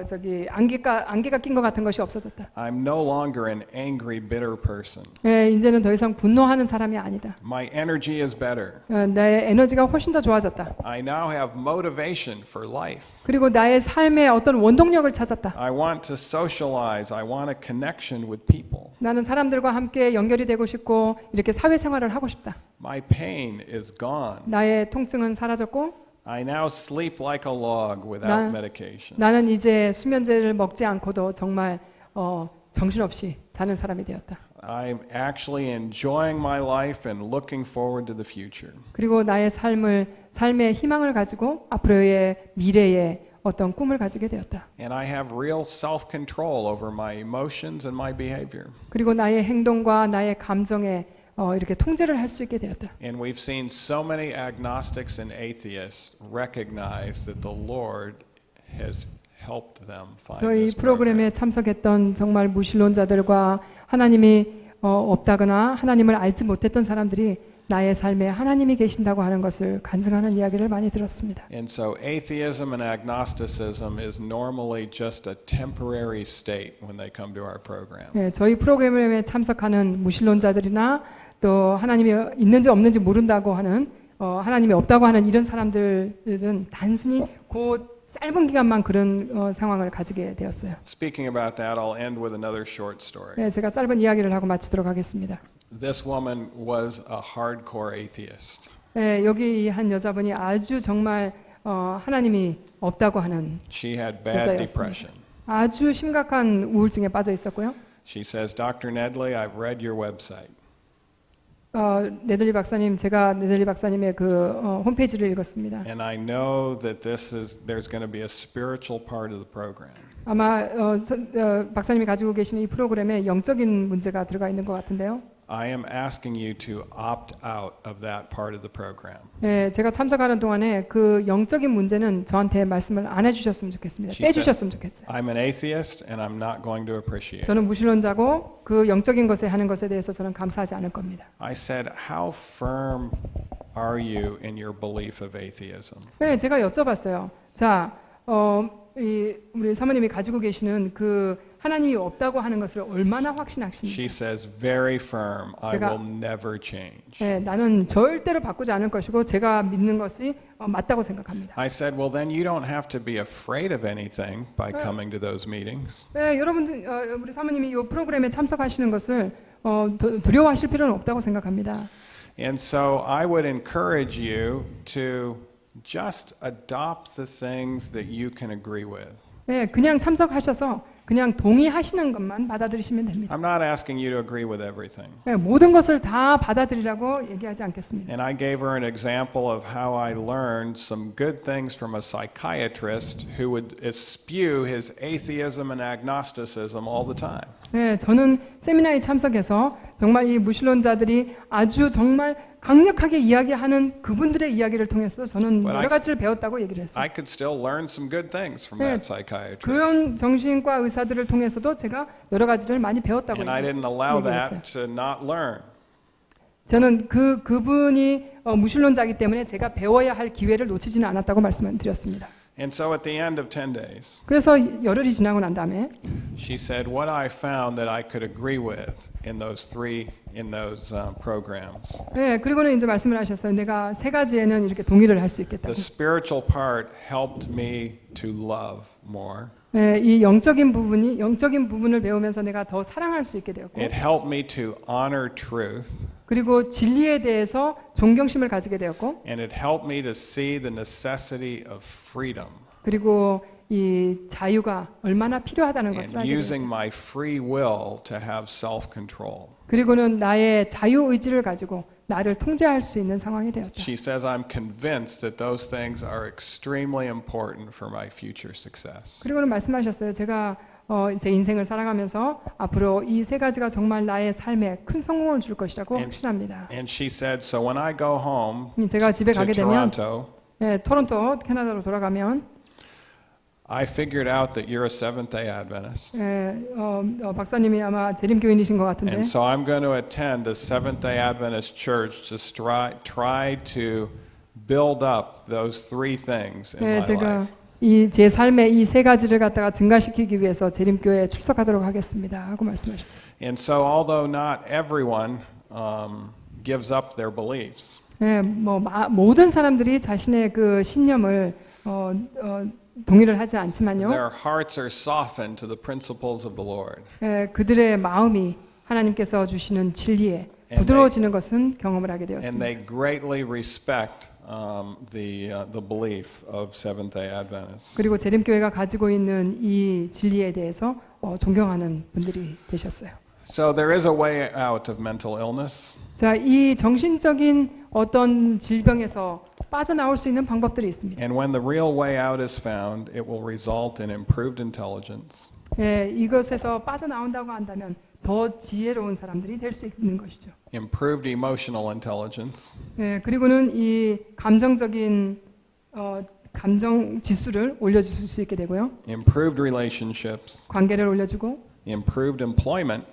안개가 낀 것 같은 것이 없어졌다. I'm no longer an angry, bitter person. 예, 이제는 더 이상 분노하는 사람이 아니다. My energy is better. 내 에너지가 훨씬 더 좋아졌다. I now have motivation for life. 그리고 나의 삶의 어떤 원동력을 찾았다. I want to socialize. I want a connection with people. 나는 사람들과 함께 연결이 되고 싶고 이렇게 사회생활을 하고 싶다. My pain is gone. 나의 통증은 사라졌고 I now sleep like a log without medication. 나는 이제 수면제를 먹지 않고도 정말 정신없이 사는 사람이 되었다. I'm actually enjoying my life and looking forward to the future. 그리고 나의 삶의 희망을 가지고 앞으로의 미래에 어떤 꿈을 가지게 되었다. And I have real self-control over my emotions and my behavior. 그리고 나의 행동과 나의 감정에 이렇게 통제를 할 수 있게 되었다. And we've seen so many agnostics and atheists recognize that the Lord has helped them find 저희 this program. 프로그램에 참석했던 정말 무신론자들과 하나님이 없다거나 하나님을 알지 못했던 사람들이 나의 삶에 하나님이 계신다고 하는 것을 간증하는 이야기를 많이 들었습니다. And so atheism and agnosticism is normally just a temporary state when they come to our program. 네, 저희 프로그램에 참석하는 무신론자들이나 또 하나님이 있는지 없는지 모른다고 하는 하나님이 없다고 하는 이런 사람들은 단순히 그 짧은 기간만 그런 상황을 가지게 되었어요. Speaking about that, I'll end with another short story. 네, 제가 짧은 이야기를 하고 마치도록 하겠습니다. This woman was a hardcore atheist. 네, 여기 한 여자분이 아주 정말 하나님이 없다고 하는 She had bad 여자였습니다. depression. 아주 심각한 우울증에 빠져 있었고요. She says, Dr. Nedley, I've read your website. 네들리 박사님, 제가 네들리 박사님의 홈페이지를 읽었습니다. And I know that there's going to be a spiritual part of the program. 아마 박사님이 가지고 계시는 이 프로그램에 영적인 문제가 들어가 있는 것 같은데요. I am asking you to opt out of that part of the program. 예, 제가 참석하는 동안에 그 영적인 문제는 저한테 말씀을 안 해주셨으면 좋겠습니다. She said, 빼주셨으면 좋겠어요. I'm an atheist and I'm not going to appreciate it. 저는 무신론자고 그 영적인 것에 하는 것에 대해서 저는 감사하지 않을 겁니다. I said, how firm are you in your belief of atheism? 네, 제가 여쭤봤어요. 자, 우리 사모님이 가지고 계시는 그 하나님이 없다고 하는 것을 얼마나 확신하십니까? She says, very firm, I 제가- will never change. 네, 나는 절대로 바꾸지 않을 것이고 제가 믿는 것이 맞다고 생각합니다. I said, well, then you don't have to be afraid of anything by coming to those meetings. 네, 여러분들 우리 사모님이 이 프로그램에 참석하시는 것을 두려워하실 필요는 없다고 생각합니다. And so I would encourage you to just adopt the things that you can agree with. 네, 그냥 참석하셔서 그냥 동의하시는 것만 받아들이시면 됩니다. I'm not asking you to agree with everything. 네, 모든 것을 다 받아들이라고 얘기하지 않겠습니다. And I gave her an example of how I learned some good things from a psychiatrist who would spew his atheism and agnosticism all the time. 네, 저는 세미나에 참석해서 정말 이 무신론자들이 아주 정말 강력하게 이야기하는 그분들의 이야기를 통해서 저는 But 여러 가지를 배웠다고 얘기를 했어요. I could still learn some good things from 네, that psychiatrist. 그런 정신과 의사들을 통해서도 제가 여러 가지를 많이 배웠다고 And I didn't allow 얘기했어요. that to not learn. 저는 그분이 무신론자이기 때문에 제가 배워야 할 기회를 놓치지는 않았다고 말씀을 드렸습니다. And so at the end of 10 days, 그래서 열흘이 지나고 난 다음에 she said, what I found that I could agree with in those programs. 네, 그리고는 이제 말씀을 하셨어요. 내가 세 가지에는 이렇게 동의를 할 수 있겠다고. The spiritual part helped me to love more. 네, 이 영적인 부분을 배우면서 내가 더 사랑할 수 있게 되었고, It helped me to honor truth. 그리고 진리에 대해서 존경심을 가지게 되었고, And it helped me to see the necessity of freedom 그리고 이 자유가 얼마나 필요하다는 것을 and 알게 using 되었어요. my free will to have self-control. 그리고는 나의 자유 의지를 가지고 나를 통제할 수 있는 상황이 되었다. She says, I'm convinced that those things are extremely important for my future success. 그리고는 말씀하셨어요. 제가 제 인생을 살아가면서 앞으로 이 세 가지가 정말 나의 삶에 큰 성공을 줄 것이라고 확신합니다. And she said, so when I go home 제가 집에 to 가게 되면 Toronto, 토론토, 캐나다로 돌아가면 I figured out that you're a Seventh-day Adventist. 박사님이 아마 재림교인이신 것 같은데 And so I'm going to attend a Seventh-day Adventist church to try to build up those three things in my 제가 life. 제 삶의 이 세 가지를 갖다가 증가시키기 위해서 재림교회에 출석하도록 하겠습니다 하고 말씀하셨어요. And so although not everyone gives up their beliefs, 모든 사람들이 자신의 그 신념을 동의를 하지 않지만요. their hearts are softened to the principles of the Lord. 그들의 마음이 하나님께서 주시는 진리에 부드러워지는 것은 경험을 하게 And 되었습니다. they greatly respect the belief of Seventh-day Adventists. 그리고 재림교회가 가지고 있는 이 진리에 대해서 존경하는 분들이 되셨어요. So there is a way out of mental illness. 자, 이 정신적인 어떤 질병에서 빠져나올 수 있는 방법들이 있습니다. And when the real way out is found, it will result in improved intelligence, 이것에서 빠져나온다고 한다면 더 지혜로운 사람들이 될 수 있는 것이죠. improved emotional intelligence, 그리고는 이 감정적인 감정 지수를 올려줄 수 있게 되고요. improved relationships, 관계를 올려주고, improved employment,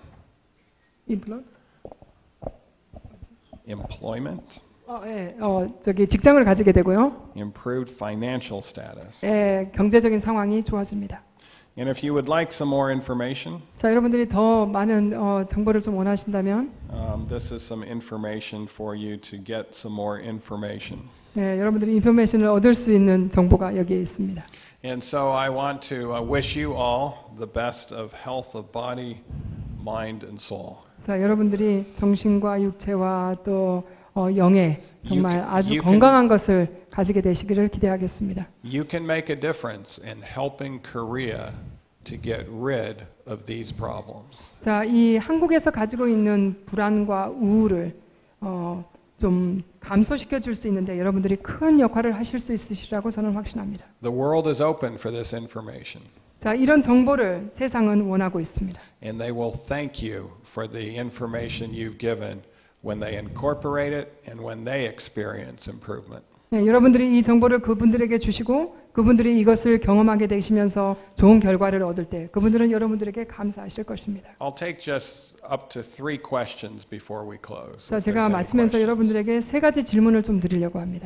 직장을 가지게 되고요. improved financial status. 경제적인 상황이 좋아집니다. And if you would like some more information, 자, 여러분들이 더 많은 정보를 좀 원하신다면, this is some information for you to get some more information. 여러분들이 인포메이션을 얻을 수 있는 정보가 여기에 있습니다. And so I want to wish you all the best of health of body, mind, and soul. 자, 여러분들이 정신과 육체와 또 영에 정말 아주 you can- 건강한 것을 가지게 되시기를 기대하겠습니다. You can make a difference in helping Korea to get rid of these problems. 자, 이 한국에서 가지고 있는 불안과 우울을 좀 감소시켜 줄 수 있는데 여러분들이 큰 역할을 하실 수 있으시라고 저는 확신합니다. The world is open for this information. 자, 이런 정보를 세상은 원하고 있습니다. And they will thank you for the information you've given when they incorporate it and when they experience improvement. 네, 여러분들이 이 정보를 그분들에게 주시고 그분들이 이것을 경험하게 되시면서 좋은 결과를 얻을 때 그분들은 여러분들에게 감사하실 것입니다. I'll take just up to 3 questions before we close. 자, if 제가 there's any 마치면서 questions. 여러분들에게 3가지 질문을 좀 드리려고 합니다.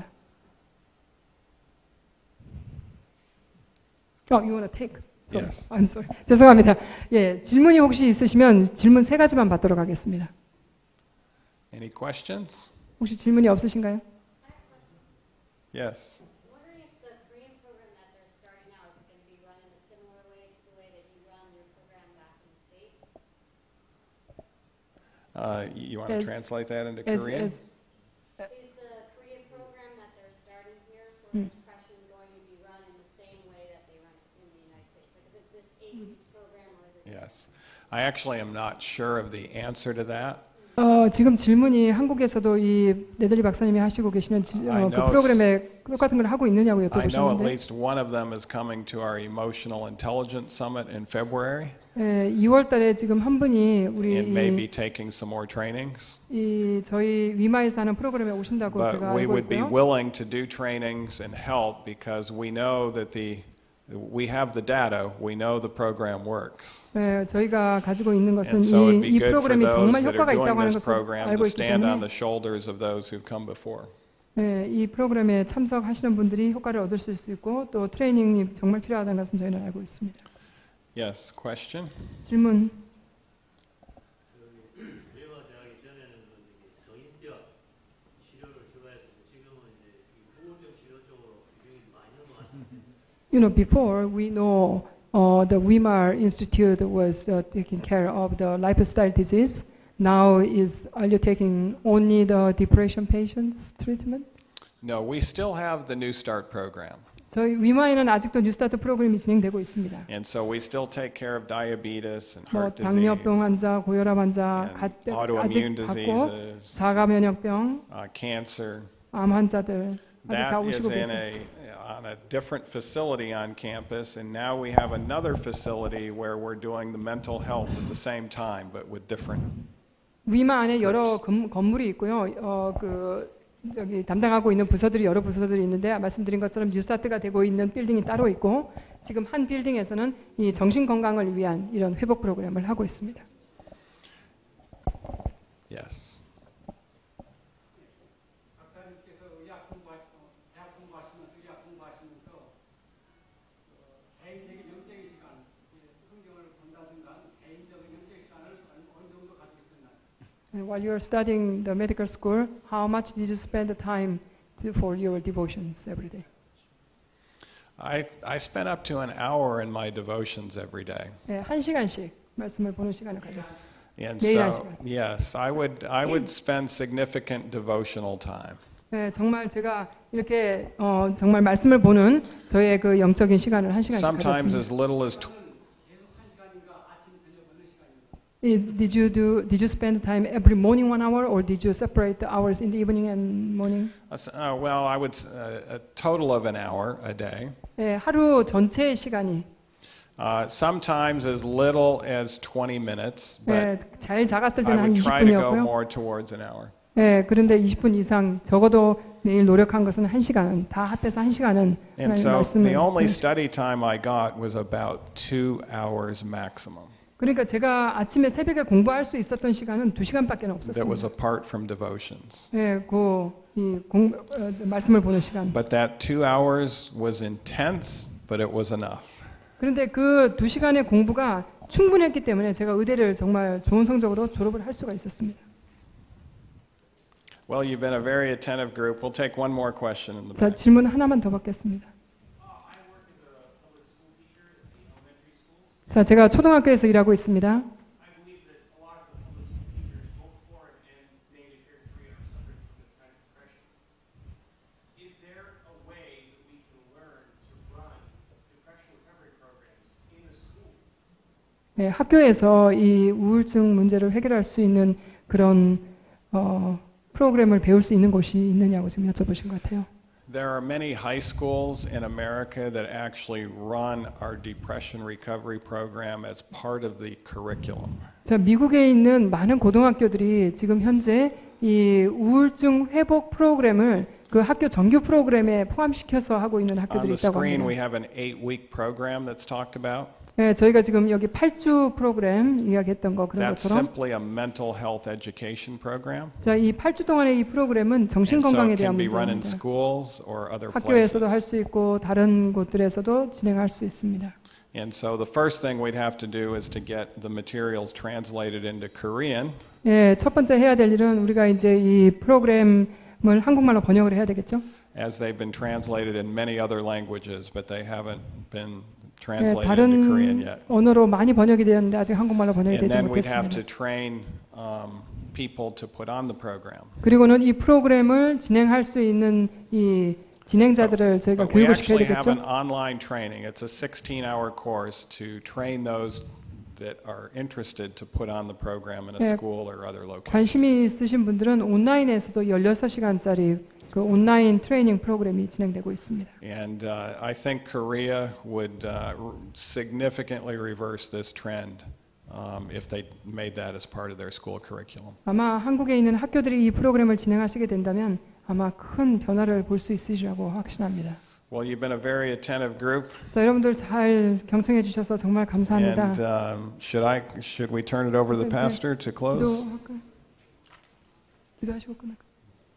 You wanna take? Sorry. Yes. I'm sorry. 죄송합니다. 예, 질문이 혹시 있으시면 질문 3가지만 받도록 하겠습니다. Any questions? 혹시 질문이 없으신가요? Yes. Wondering if the Korean program that they're starting now is going to be run in a similar way to the way that you run your program back in the States? You want to Yes. translate that into As- Korean? as- Is the Korea program that they're starting here for depression going to be run in the same way that they run it in the United States? Like, is it this 8-week program or is it? Yes. I actually am not sure of the answer to that. 지금 질문이 한국에서도 이 네들리 박사님이 하시고 계시는 그 know 프로그램에 똑같은 걸 하고 있느냐고 I know at 여쭤보셨는데 least one of them is coming to our Emotional Intelligence Summit in February 2월 달에 지금 한 분이 우리 and may be taking some more trainings. 이 저희 위마에서 하는 프로그램에 오신다고 But 제가 we 알고 would be 있고요. willing to do trainings and help because we know that we have the data, we know the program works. 저희가 가지고 있는 것은 And so it'd be 이 good for 프로그램이 those 정말 that are 효과가 있다고 doing 하는 this 것을 program 알고 to 있기 stand on 때문에 the shoulders of those who've come before. 이 프로그램에 참석하시는 분들이 효과를 얻을 수 있고 또 트레이닝이 정말 필요하다는 것은 저희는 알고 있습니다. Yes, question? 질문. 외화 대학이 전에는 성인병 치료를 주관했었는데 지금은 이제 우울증 치료 쪽으로 비중이 많이 넘어갔는데 You know, before we know the Weimar Institute was taking care of the lifestyle disease. Now are you taking only the depression patients treatment? No, we still have the New Start program. 저희 위마에는 아직도 뉴스타트 프로그램이 진행되고 있습니다. And so we still take care of diabetes and 뭐 heart disease, 당뇨병 환자, 고혈압 환자, and 아직 autoimmune 받고 diseases, 자가 면역병, cancer. 암 환자들 아직 다 That is 오시고 in 계세요. on a different facility on campus, and now we have another facility where we're doing the mental health at the same time, but with different. 위마 안에 여러 건물이 있고요. 여기 담당하고 있는 부서들이 여러 부서들이 있는데 말씀드린 것처럼 뉴스타트가 되고 있는 빌딩이 따로 있고 지금 한 빌딩에서는 이 정신 건강을 위한 이런 회복 프로그램을 하고 있습니다. Yes. 박사님께서 대학 공부하시면서 의학 공부하시면서 개인적인 영적인 시간, 성경을 본다든가 개인적인 영적인 시간을 어느 정도 가지고 있었나요? While you are studying the medical school, how much did you spend the time for your devotions every day? I spent up to an hour in my devotions every day. 네, 1시간씩 말씀을 보는 시간을 가졌습니다. And 매일 한 so, 시간. yes, I would spend significant devotional time. 네, 정말 제가 이렇게 정말 말씀을 보는 저의 그 영적인 시간을 1시간씩 Sometimes 가졌습니다. as little as 계속 한 시간인가 아침 저녁 어느 시간인가? Did you spend time every morning 1 hour, or did you separate the hours in the evening and morning? well, I would a total of an hour a day. 네, 하루 전체의 시간이 Sometimes as little as 20 minutes, but 네, 잘 작았을 I 때는 한 would try to go 20분이었고요. more towards an hour. 네, 그런데 20분 이상 적어도 매일 노력한 것은 1시간은 다 합해서 1시간은 And 하나님 so 말씀을 the only 보는 study time I got was about 2 hours maximum. 그러니까 제가 아침에 새벽에 공부할 수 있었던 시간은 2시간밖에 That was 없었습니다. apart from devotions. 네, 말씀을 보는 시간. But that 2 hours was intense, but it was enough. 그런데 그 2시간의 공부가 충분했기 때문에 제가 의대를 정말 좋은 성적으로 졸업을 할 수가 있었습니다. Well, you've been a very attentive group. We'll take one more question in the 자, back. 질문 하나만 더 받겠습니다. 자, 제가 초등학교에서 일하고 있습니다. I believe that a lot of the public school teachers, both foreign and native here in Korea, are suffering from this kind of depression. Is there a way that we can learn to run depression recovery programs in the schools? 네, 학교에서 이 우울증 문제를 해결할 수 있는 그런 프로그램을 배울 수 있는 곳이 있느냐고 지금 여쭤보신 것 같아요. There are many high schools in America that actually run our depression recovery program as part of the curriculum. 자, 미국에 있는 많은 고등학교들이 지금 현재 이 우울증 회복 프로그램을 그 학교 정규 프로그램에 포함시켜서 하고 있는 On 학교들이 the 있다고 screen, 합니다. we have an 8-week program that's talked about. 네, 저희가 지금 여기 8주 프로그램 이야기했던 거 그런 That's 것처럼 simply a mental health education program. 자, 이 8주 동안의 이 프로그램은 정신 And so 건강에 it can 대한 be run in 문제입니다. schools or other 학교에서도 할 places. 수 있고 다른 곳들에서도 진행할 수 있습니다. And so the first thing we'd have to do is to get the materials translated into Korean. 예, 첫 번째 해야 될 일은 우리가 이제 이 프로그램을 한국말로 번역을 해야 되겠죠. As they've been translated in many other languages, but they haven't been 예, translated into Korean 다른 yet. 언어로 많이 번역이 되었는데 아직 한국말로 번역이 And 되지 then we'd have to 못했습니다. train people to put on the program. 그리고는 이 프로그램을 진행할 수 있는 이 진행자들을 저희가 But we 교육을 시켜야 actually have an 되겠죠. online training. It's a 16-hour course to train those that are interested to put on the program in a 네. school or other location. 관심이 있으신 분들은 온라인에서도 16시간짜리 그 온라인 트레이닝 프로그램이 진행되고 있습니다. And I think Korea would significantly reverse this trend if they made that as part of their school curriculum. 아마 한국에 있는 학교들이 이 프로그램을 진행하시게 된다면 아마 큰 변화를 볼 수 있으시라고 확신합니다. Well, you've been a very attentive group, 자, 여러분들 잘 경청해 주셔서 정말 감사합니다. and should we turn it over to the pastor to close? 기도할까요? 기도하시고 끝날까요?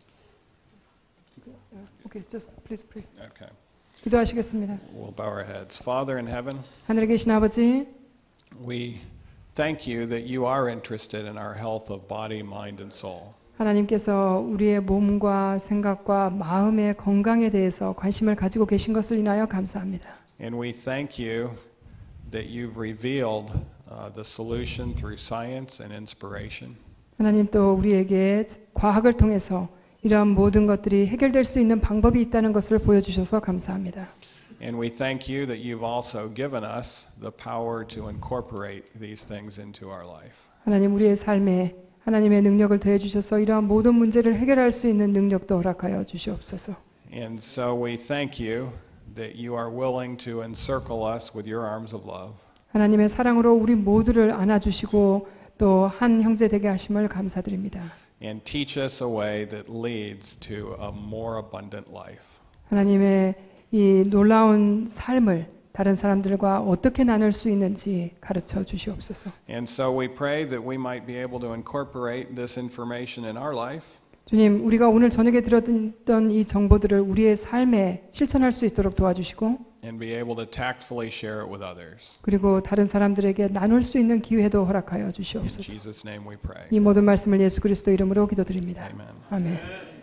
오케이, just please pray. Okay. 기도하시겠습니다. We'll bow our heads. Father in heaven, 하늘에 계신 아버지, we thank you that you are interested in our health of body, mind, and soul. 하나님께서 우리의 몸과 생각과 마음의 건강에 대해서 관심을 가지고 계신 것을 인하여 감사합니다. And we thank you that you've revealed the solution through science and inspiration. 하나님 또 우리에게 과학을 통해서 이러한 모든 것들이 해결될 수 있는 방법이 있다는 것을 보여주셔서 감사합니다. And we thank you that you've also given us the power to incorporate these things into our life. 하나님 우리의 삶에 하나님의 능력을 더해 주셔서 이러한 모든 문제를 해결할 수 있는 능력도 허락하여 주시옵소서. And so we thank you that you are willing to encircle us with your arms of love. 하나님의 사랑으로 우리 모두를 안아주시고 또 한 형제 되게 하심을 감사드립니다. And teach us a way that leads to a more abundant life. 하나님의 이 놀라운 삶을 다른 사람들과 어떻게 나눌 수 있는지 가르쳐 주시옵소서. And so we pray that we might be able to incorporate this information in our life. 주님, 우리가 오늘 저녁에 들었던 이 정보들을 우리의 삶에 실천할 수 있도록 도와주시고 And be able to tactfully share it with others. 그리고 다른 사람들에게 나눌 수 있는 기회도 허락하여 In 주시옵소서. Jesus' name we pray. 이 모든 말씀을 예수 그리스도 이름으로 기도드립니다. Amen. 아멘.